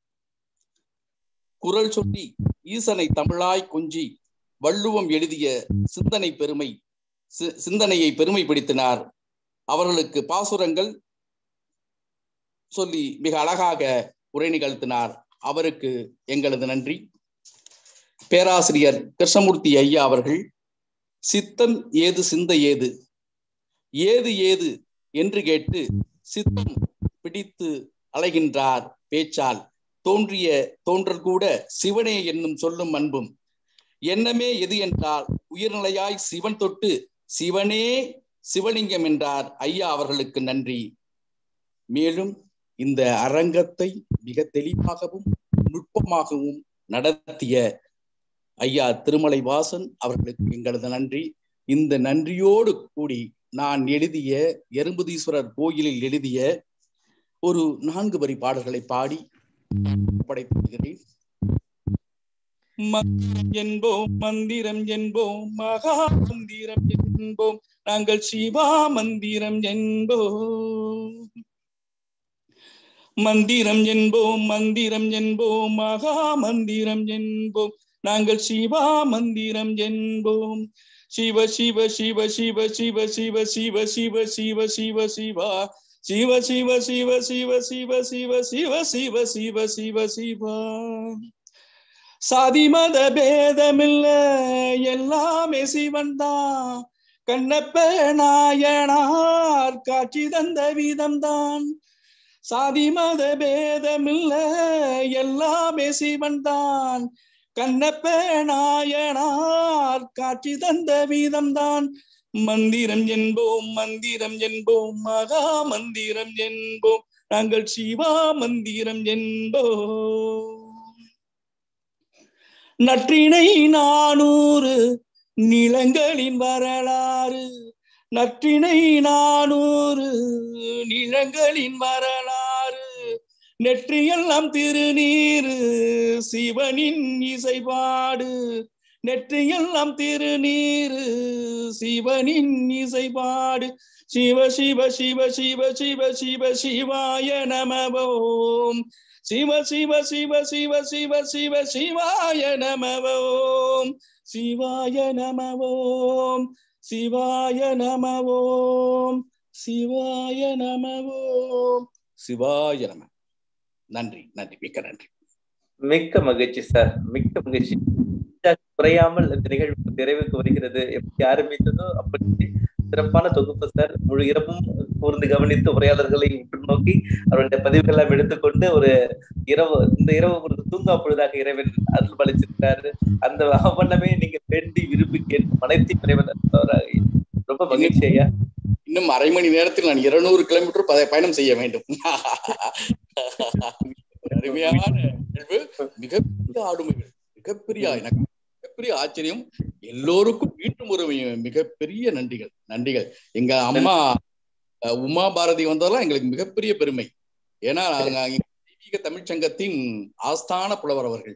குரல் சொல்லி ஈசனை தமிழாய் கொஞ்சி வள்ளுவம் எழுதிய சிந்தனை பெருமை சிந்தனையை பெருமைப்படுத்தினார். அவர்களுக்கு பாசுரங்கள் சொல்லி மிக அழகாக உரை நிகழ்த்தினார். அவருக்கு எங்களது நன்றி. பேராசிரியர் கிருஷ்ணமூர்த்தி ஐயா அவர்கள், சித்தம் ஏது சிந்தை ஏது, ஏது ஏது என்று கேட்டு சித்தம் பிடித்து அலைகின்றார் பேச்சால், தோன்றிய தோன்றல் கூட சிவனே என்னும் சொல்லும் அன்பும், எண்ணமே எது என்றால் உயிர்நிலையாய் சிவன் தொட்டு சிவனே சிவலிங்கம் என்றார் ஐயா. அவர்களுக்கு நன்றி. மேலும் இந்த அரங்கத்தை மிக தெளிவாகவும் நுட்பமாகவும் நடத்திய ஐயா திருமலை வாசன் அவர்களுக்கு எங்களது நன்றி. இந்த நன்றியோடு கூடி நான் எழுதிய எறும்புதீஸ்வரர் கோயிலில் எழுதிய ஒரு நான்கு வரி பாடல்களை பாடி படைத்திருக்கிறேன். என்போம் மந்திரம் என்போம் மகா மந்திரம் என்போம் நாங்கள் சிவா மந்திரம் என்போம். மந்திரம் என்போம் மந்திரம் என்போம் மகா மந்திரம் என்போம் நாங்கள் சிவா மந்திரம் என்போம். சிவ சிவ சிவ சிவ சிவ சிவ சிவ சிவ சிவ சிவ சிவா சிவ சிவ சிவ சிவ சிவ சிவ சிவ சிவ சிவ சிவ சிவா. சாதி மத பேதமில்ல எல்லாமே சிவன் தான். கண்ணப்ப நாயனார் காட்சி தந்த வீதம்தான். சாதி மத பேதமில்ல எல்லாமே சிவன் தான். கண்ணப்ப நாயனார் காட்சி தந்த வீதம்தான். மந்திரம் என்போம் மந்திரம் என்போம் மகா மந்திரம் என்போம் நாங்கள் சிவா மந்திரம் என்போம். நற்றினை நானூறு நிலங்களின் வரலாறு. நற்றினை நானூறு நிலங்களின் வரலாறு. நெற்றியெல்லாம் திருநீரு சிவனின் இசைபாடு. நெற்றியெல்லாம் திருநீரு சிவனின் இசைபாடு. சிவ சிவ சிவ சிவ சிவ சிவ சிவாய நமவோம். சிவ சிவ சிவ சிவ சிவ சிவ சிவாய நமவோம். சிவாய நமவோம். சிவாய நமவோம். சிவாய நமவோம். சிவாய நம. நன்றி நன்றி மிக்க நன்றி. மிக்க மகிழ்ச்சி சார், மிக்க மகிழ்ச்சி. குறையாமல் இந்த நிகழ்வு நிறைவுக்கு வருகிறது. எப்படி ஆரம்பித்ததோ அப்படி சிறப்பான தொகுப்பு சார். முழு இரவும் கூர்ந்து கவனித்து உரையாளர்களை உற்று நோக்கி அவருடைய பதிவுகள் எல்லாம் எடுத்துக்கொண்டு ஒரு இரவு இந்த இரவு ஒரு தூங்கா பொழுதாக இறைவன் அருள் பளிச்சிருக்காரு. அந்த வண்ணமே நீங்க வேண்டி விரும்பி கேட்டு அனைத்து இறைவன் ரொம்ப மகிழ்ச்சி ஐயா. இன்னும் அரை மணி நேரத்தில் நான் இருநூறு கிலோமீட்டர் பயணம் செய்ய வேண்டும். அருமையான மிகப்பெரிய ஆளுமைகள், மிகப்பெரிய எனக்கு மிகப்பெரிய ஆச்சரியம். எல்லோருக்கும் வீட்டும் ஒரு மிகப்பெரிய நன்றிகள் நன்றிகள். எங்க அம்மா உமா பாரதி வந்ததெல்லாம் எங்களுக்கு மிகப்பெரிய பெருமை. ஏன்னா தெய்வீக தமிழ்ச்சங்கத்தின் ஆஸ்தான புலவர் அவர்கள்.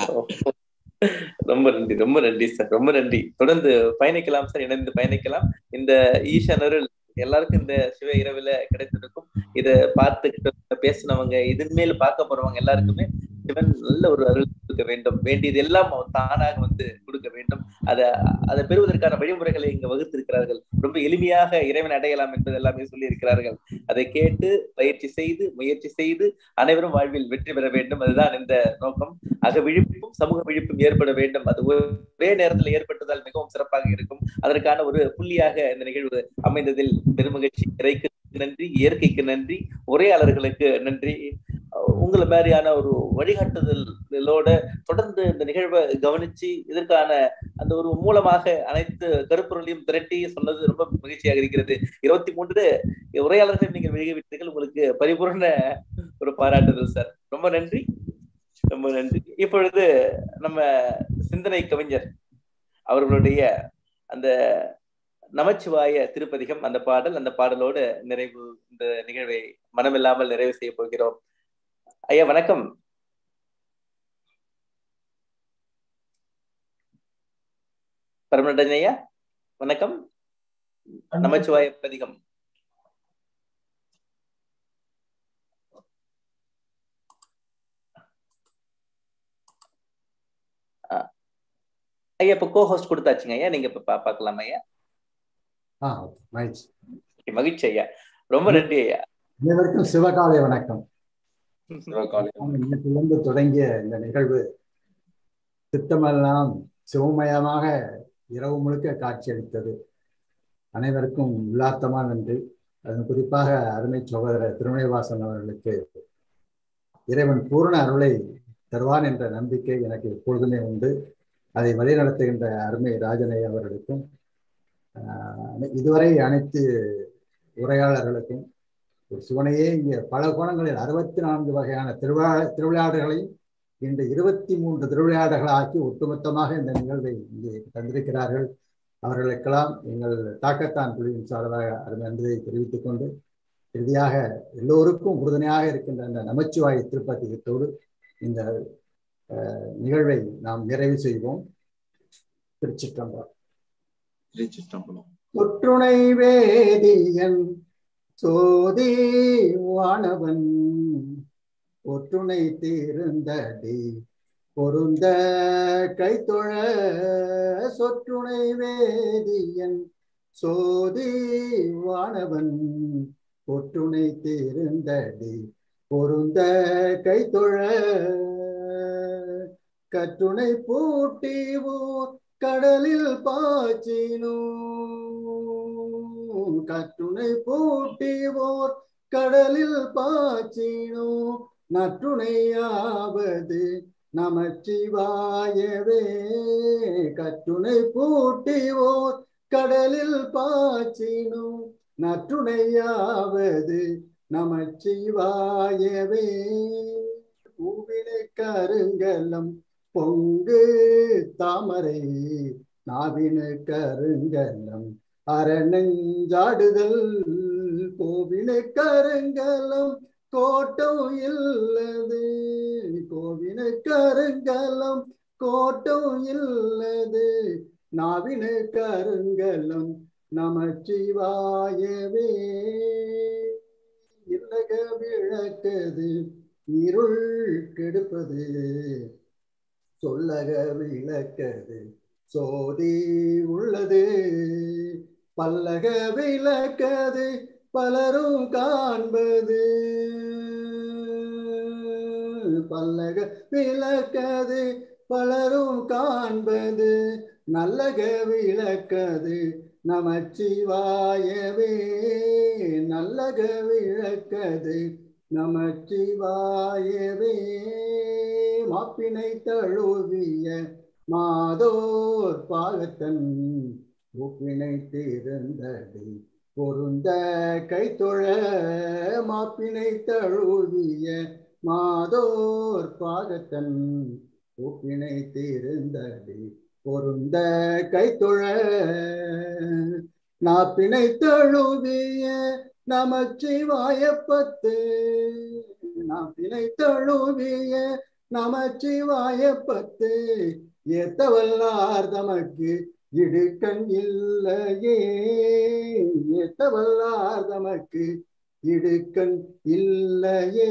ரொம்ப நன்றி, ரொம்ப நன்றி சார், ரொம்ப நன்றி. தொடர்ந்து பயணிக்கலாம் சார், இணைந்து பயணிக்கலாம். இந்த ஈஷன் அருள் எல்லாருக்கும் இந்த சிவ இரவுல கிடைத்திருக்கும். இதை பார்த்துக்கிட்டு பேசினவங்க, இதன் மேல் பார்க்க போறவங்க எல்லாருக்குமே சிவன் நல்ல ஒரு அருள் கொடுக்க வேண்டும். வேண்டியது எல்லாம் தானாக வந்து கொடுக்க வேண்டும். அதை அதை பெறுவதற்கான வழிமுறைகளை இங்க வகுத்திருக்கிறார்கள். ரொம்ப எளிமையாக இறைவன் அடையலாம் என்பது எல்லாமே சொல்லி இருக்கிறார்கள். அதை கேட்டு பயிற்சி செய்து முயற்சி செய்து அனைவரும் வாழ்வில் வெற்றி பெற வேண்டும். அதுதான் இந்த நோக்கம். அக விழிப்பும் சமூக விழிப்பும் ஏற்பட வேண்டும். அது ஒரே நேரத்தில் ஏற்பட்டதால் மிகவும் சிறப்பாக இருக்கும். அதற்கான ஒரு புள்ளியாக இந்த நிகழ்வு அமைந்ததில் பெருமகிழ்ச்சி. இறைக்கு நன்றி, இயற்கைக்கு நன்றி, உரையாளர்களுக்கு நன்றி. உங்களை மாதிரியான ஒரு வழிகாட்டுதலோட தொடர்ந்து இந்த நிகழ்வை கவனிச்சு இதற்கான அந்த ஒரு மூலமாக அனைத்து கருப்பொருளையும் திரட்டி சொன்னது ரொம்ப மகிழ்ச்சியாக இருக்கிறது. இருபத்தி மூன்று உரையாளர்கள் நீங்கள் வெளியிட்டீர்கள். உங்களுக்கு பரிபூர்ண ஒரு பாராட்டுதல் சார். ரொம்ப நன்றி, ரொம்ப நன்றி. இப்பொழுது நம்ம சிந்தனை கவிஞர் அவர்களுடைய அந்த நமச்சிவாய திருப்பதிகம், அந்த பாடல், அந்த பாடலோடு நிறைவு இந்த நிகழ்வை மனமில்லாமல் நிறைவு செய்ய போகிறோம். ஐயா வணக்கம். பரமநடன் ஐயா வணக்கம். நமச்சிவாய பதிகம். ஐயா இப்ப கோ ஹோஸ்ட் கொடுத்தாச்சுங்க ஐயா, நீங்க இப்ப பாக்கலாம் ஐயா. மகிழ்ச்சி ஐயா, ரொம்ப நன்றி ஐயா. அனைவருக்கும் சிவகாலை வணக்கம். இன்னிலிருந்து தொடங்கிய இந்த நிகழ்வு சித்தமெல்லாம் சிவமயமாக இரவு முழுக்க காட்சியளித்தது. அனைவருக்கும் உள்ளார்த்தமா நன்றி. அதன் குறிப்பாக அருமை சகோதரர் திருமலைவாசன் அவர்களுக்கு இறைவன் பூரண அருளை தருவான் என்ற நம்பிக்கை எனக்கு எப்பொழுதுமே உண்டு. அதை வழிநடத்துகின்ற அருமை ராஜனை அவர்களுக்கும் இதுவரை அனைத்து உரையாளர்களுக்கும் சிவனையே இங்கே பல கோணங்களில் அறுபத்தி நான்கு வகையான திருவிழா திருவிளையாடுகளையும் இன்று இருபத்தி மூன்று திருவிளையாடுகளாக்கி ஒட்டுமொத்தமாக இந்த நிகழ்வை இங்கே தந்திருக்கிறார்கள். அவர்களுக்கெல்லாம் எங்கள் தாக்கத்தான் குழுவின் சார்பாக அருமை நன்றியை தெரிவித்துக் கொண்டு இறுதியாக எல்லோருக்கும் உறுதுணையாக இருக்கின்ற அந்த நமச்சிவாய திருப்பதிகத்தோடு இந்த நிகழ்வை நாம் நிறைவு செய்வோம். திருச்சிற்றம்பலம். திருச்சிற்றம்பலம். ஒற்றுணை வேதியன் சோதி வானவன் ஒற்றுணை தீர்ந்தடி பொருந்த கைத்தொழ சொற்றுணை வேதியன் சோதி வானவன் ஒற்றுணை தீர்ந்தடி பொருந்த கைத்தொழ கற்றுணை பூட்டிவோர் கடலில் பாய்ச்சினோ கற்றுணை பூட்டிவோர் கடலில் பாய்ச்சினோ நற்றுணையாவது நமச்சிவாயவே கற்றுணை பூட்டிவோர் கடலில் பாய்ச்சினோ நற்றுணையாவது நமச்சிவாயவே பூவினை கருங்கலம் பொங்கு தாமரை நாவினு கருங்கலம் அரணஞ்சாடுதல் கோவினை கருங்கலம் கோட்டம் இல்லது கோவினை கருங்கலம் கோட்டம் இல்லது நாவினு கருங்கலம் நமச்சிவாயவே இல்லக விளக்கது இருள் கெடுப்பது சொல்லக விளக்கது சோதி உள்ளது பல்லக விளக்கது பலரும் காண்பது பல்லக விளக்கது பலரும் காண்பது நல்லக விளக்கது நமச்சிவாயவே நல்லக விளக்கது நமச்சிவாயவே மாப்பினை தழுவிய மாதோர் பாகத்தன் ஊப்பினை தீர்ந்தடி பொருந்த கைத்தொழ மாப்பினை தழுவிய மாதோர் பாகத்தன் ஊப்பினை தீர்ந்தடி பொருந்த கைத்தொழ நாப்பினை தழுவிய நமச்சிவாயப்பத்து நாப்பினை தழுவிய நமச்சிவாயப்பத்து ஏத்தவல்லார் தமக்கு இடுக்கண் இல்லையே ஏத்தவல்லார் தமக்கு இடுக்கண் இல்லையே.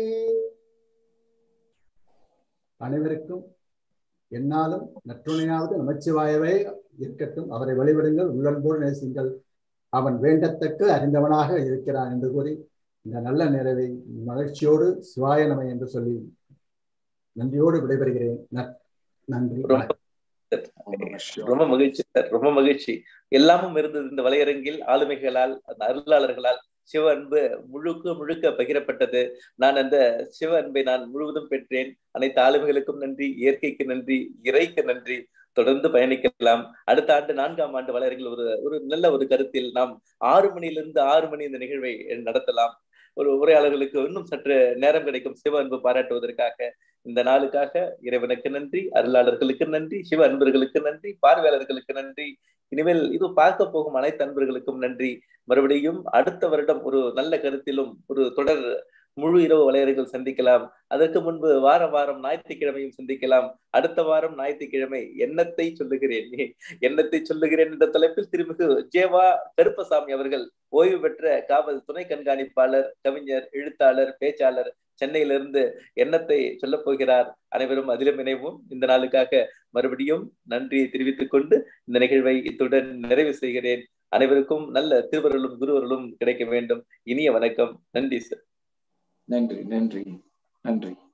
அனைவருக்கும் என்னாலும் நற்றுணையாவது நமச்சிவாயவே இருக்கட்டும். அவரை வழிபடுங்கள், உள்ளன்போடு நேசிங்கள். அவன் வேண்டத்தக்க அறிந்தவனாக இருக்கிறான் என்று கூறி இந்த நல்ல நிறைவை மகிழ்ச்சியோடு சிவாய நம என்று சொல்லி நன்றியோடு விடைபெறுகிறேன். நன்றி. ரொம்ப மகிழ்ச்சி சார், ரொம்ப மகிழ்ச்சி. எல்லாமும் இருந்தது இந்த வலையரங்கில். ஆளுமைகளால், அருளாளர்களால் சிவ அன்பு முழுக்க முழுக்க பகிரப்பட்டது. நான் அந்த சிவ அன்பை நான் முழுவதும் பெற்றேன். அனைத்து ஆளுமைகளுக்கும் நன்றி, இயற்கைக்கு நன்றி, இறைக்கு நன்றி. தொடர்ந்து பயணிக்கலாம். அடுத்த ஆண்டு நான்காம் ஆண்டு வளரங்கில் ஒரு ஒரு நல்ல ஒரு கருத்தில் நாம் ஆறு மணியிலிருந்து ஆறு மணி இந்த நிகழ்வை நடத்தலாம். ஒரு உரையாளர்களுக்கு இன்னும் சற்று நேரம் கிடைக்கும் சிவ அன்பு பாராட்டுவதற்காக. இந்த நாளுக்காக இறைவனுக்கு நன்றி, அருளாளர்களுக்கு நன்றி, சிவ அன்பர்களுக்கு நன்றி, பார்வையாளர்களுக்கு நன்றி. இனிமேல் இது பார்க்க போகும் அனைத்து அன்பர்களுக்கும் நன்றி. மறுபடியும் அடுத்த வருடம் ஒரு நல்ல கருத்திலும் ஒரு தொடர் முழு இரவு வலையறைகள் சந்திக்கலாம். அதற்கு முன்பு வார வாரம் ஞாயிற்றுக்கிழமையும் சந்திக்கலாம். அடுத்த வாரம் ஞாயிற்றுக்கிழமை எண்ணத்தை சொல்லுகிறேன் எண்ணத்தை சொல்லுகிறேன் என்ற தலைப்பில் திருமிகு ஜேவா கருப்பசாமி அவர்கள் ஓய்வு பெற்ற காவல் துணை கண்காணிப்பாளர், கவிஞர், எழுத்தாளர், பேச்சாளர் சென்னையிலிருந்து எண்ணத்தை சொல்ல போகிறார். அனைவரும் அதிலும் இணைவோம். இந்த நாளுக்காக மறுபடியும் நன்றியை தெரிவித்துக் கொண்டு இந்த நிகழ்வை இத்துடன் நிறைவு செய்கிறேன். அனைவருக்கும் நல்ல திருவருளும் குருவருளும் கிடைக்க வேண்டும். இனிய வணக்கம். நன்றி சார். நன்றி நன்றி நன்றி.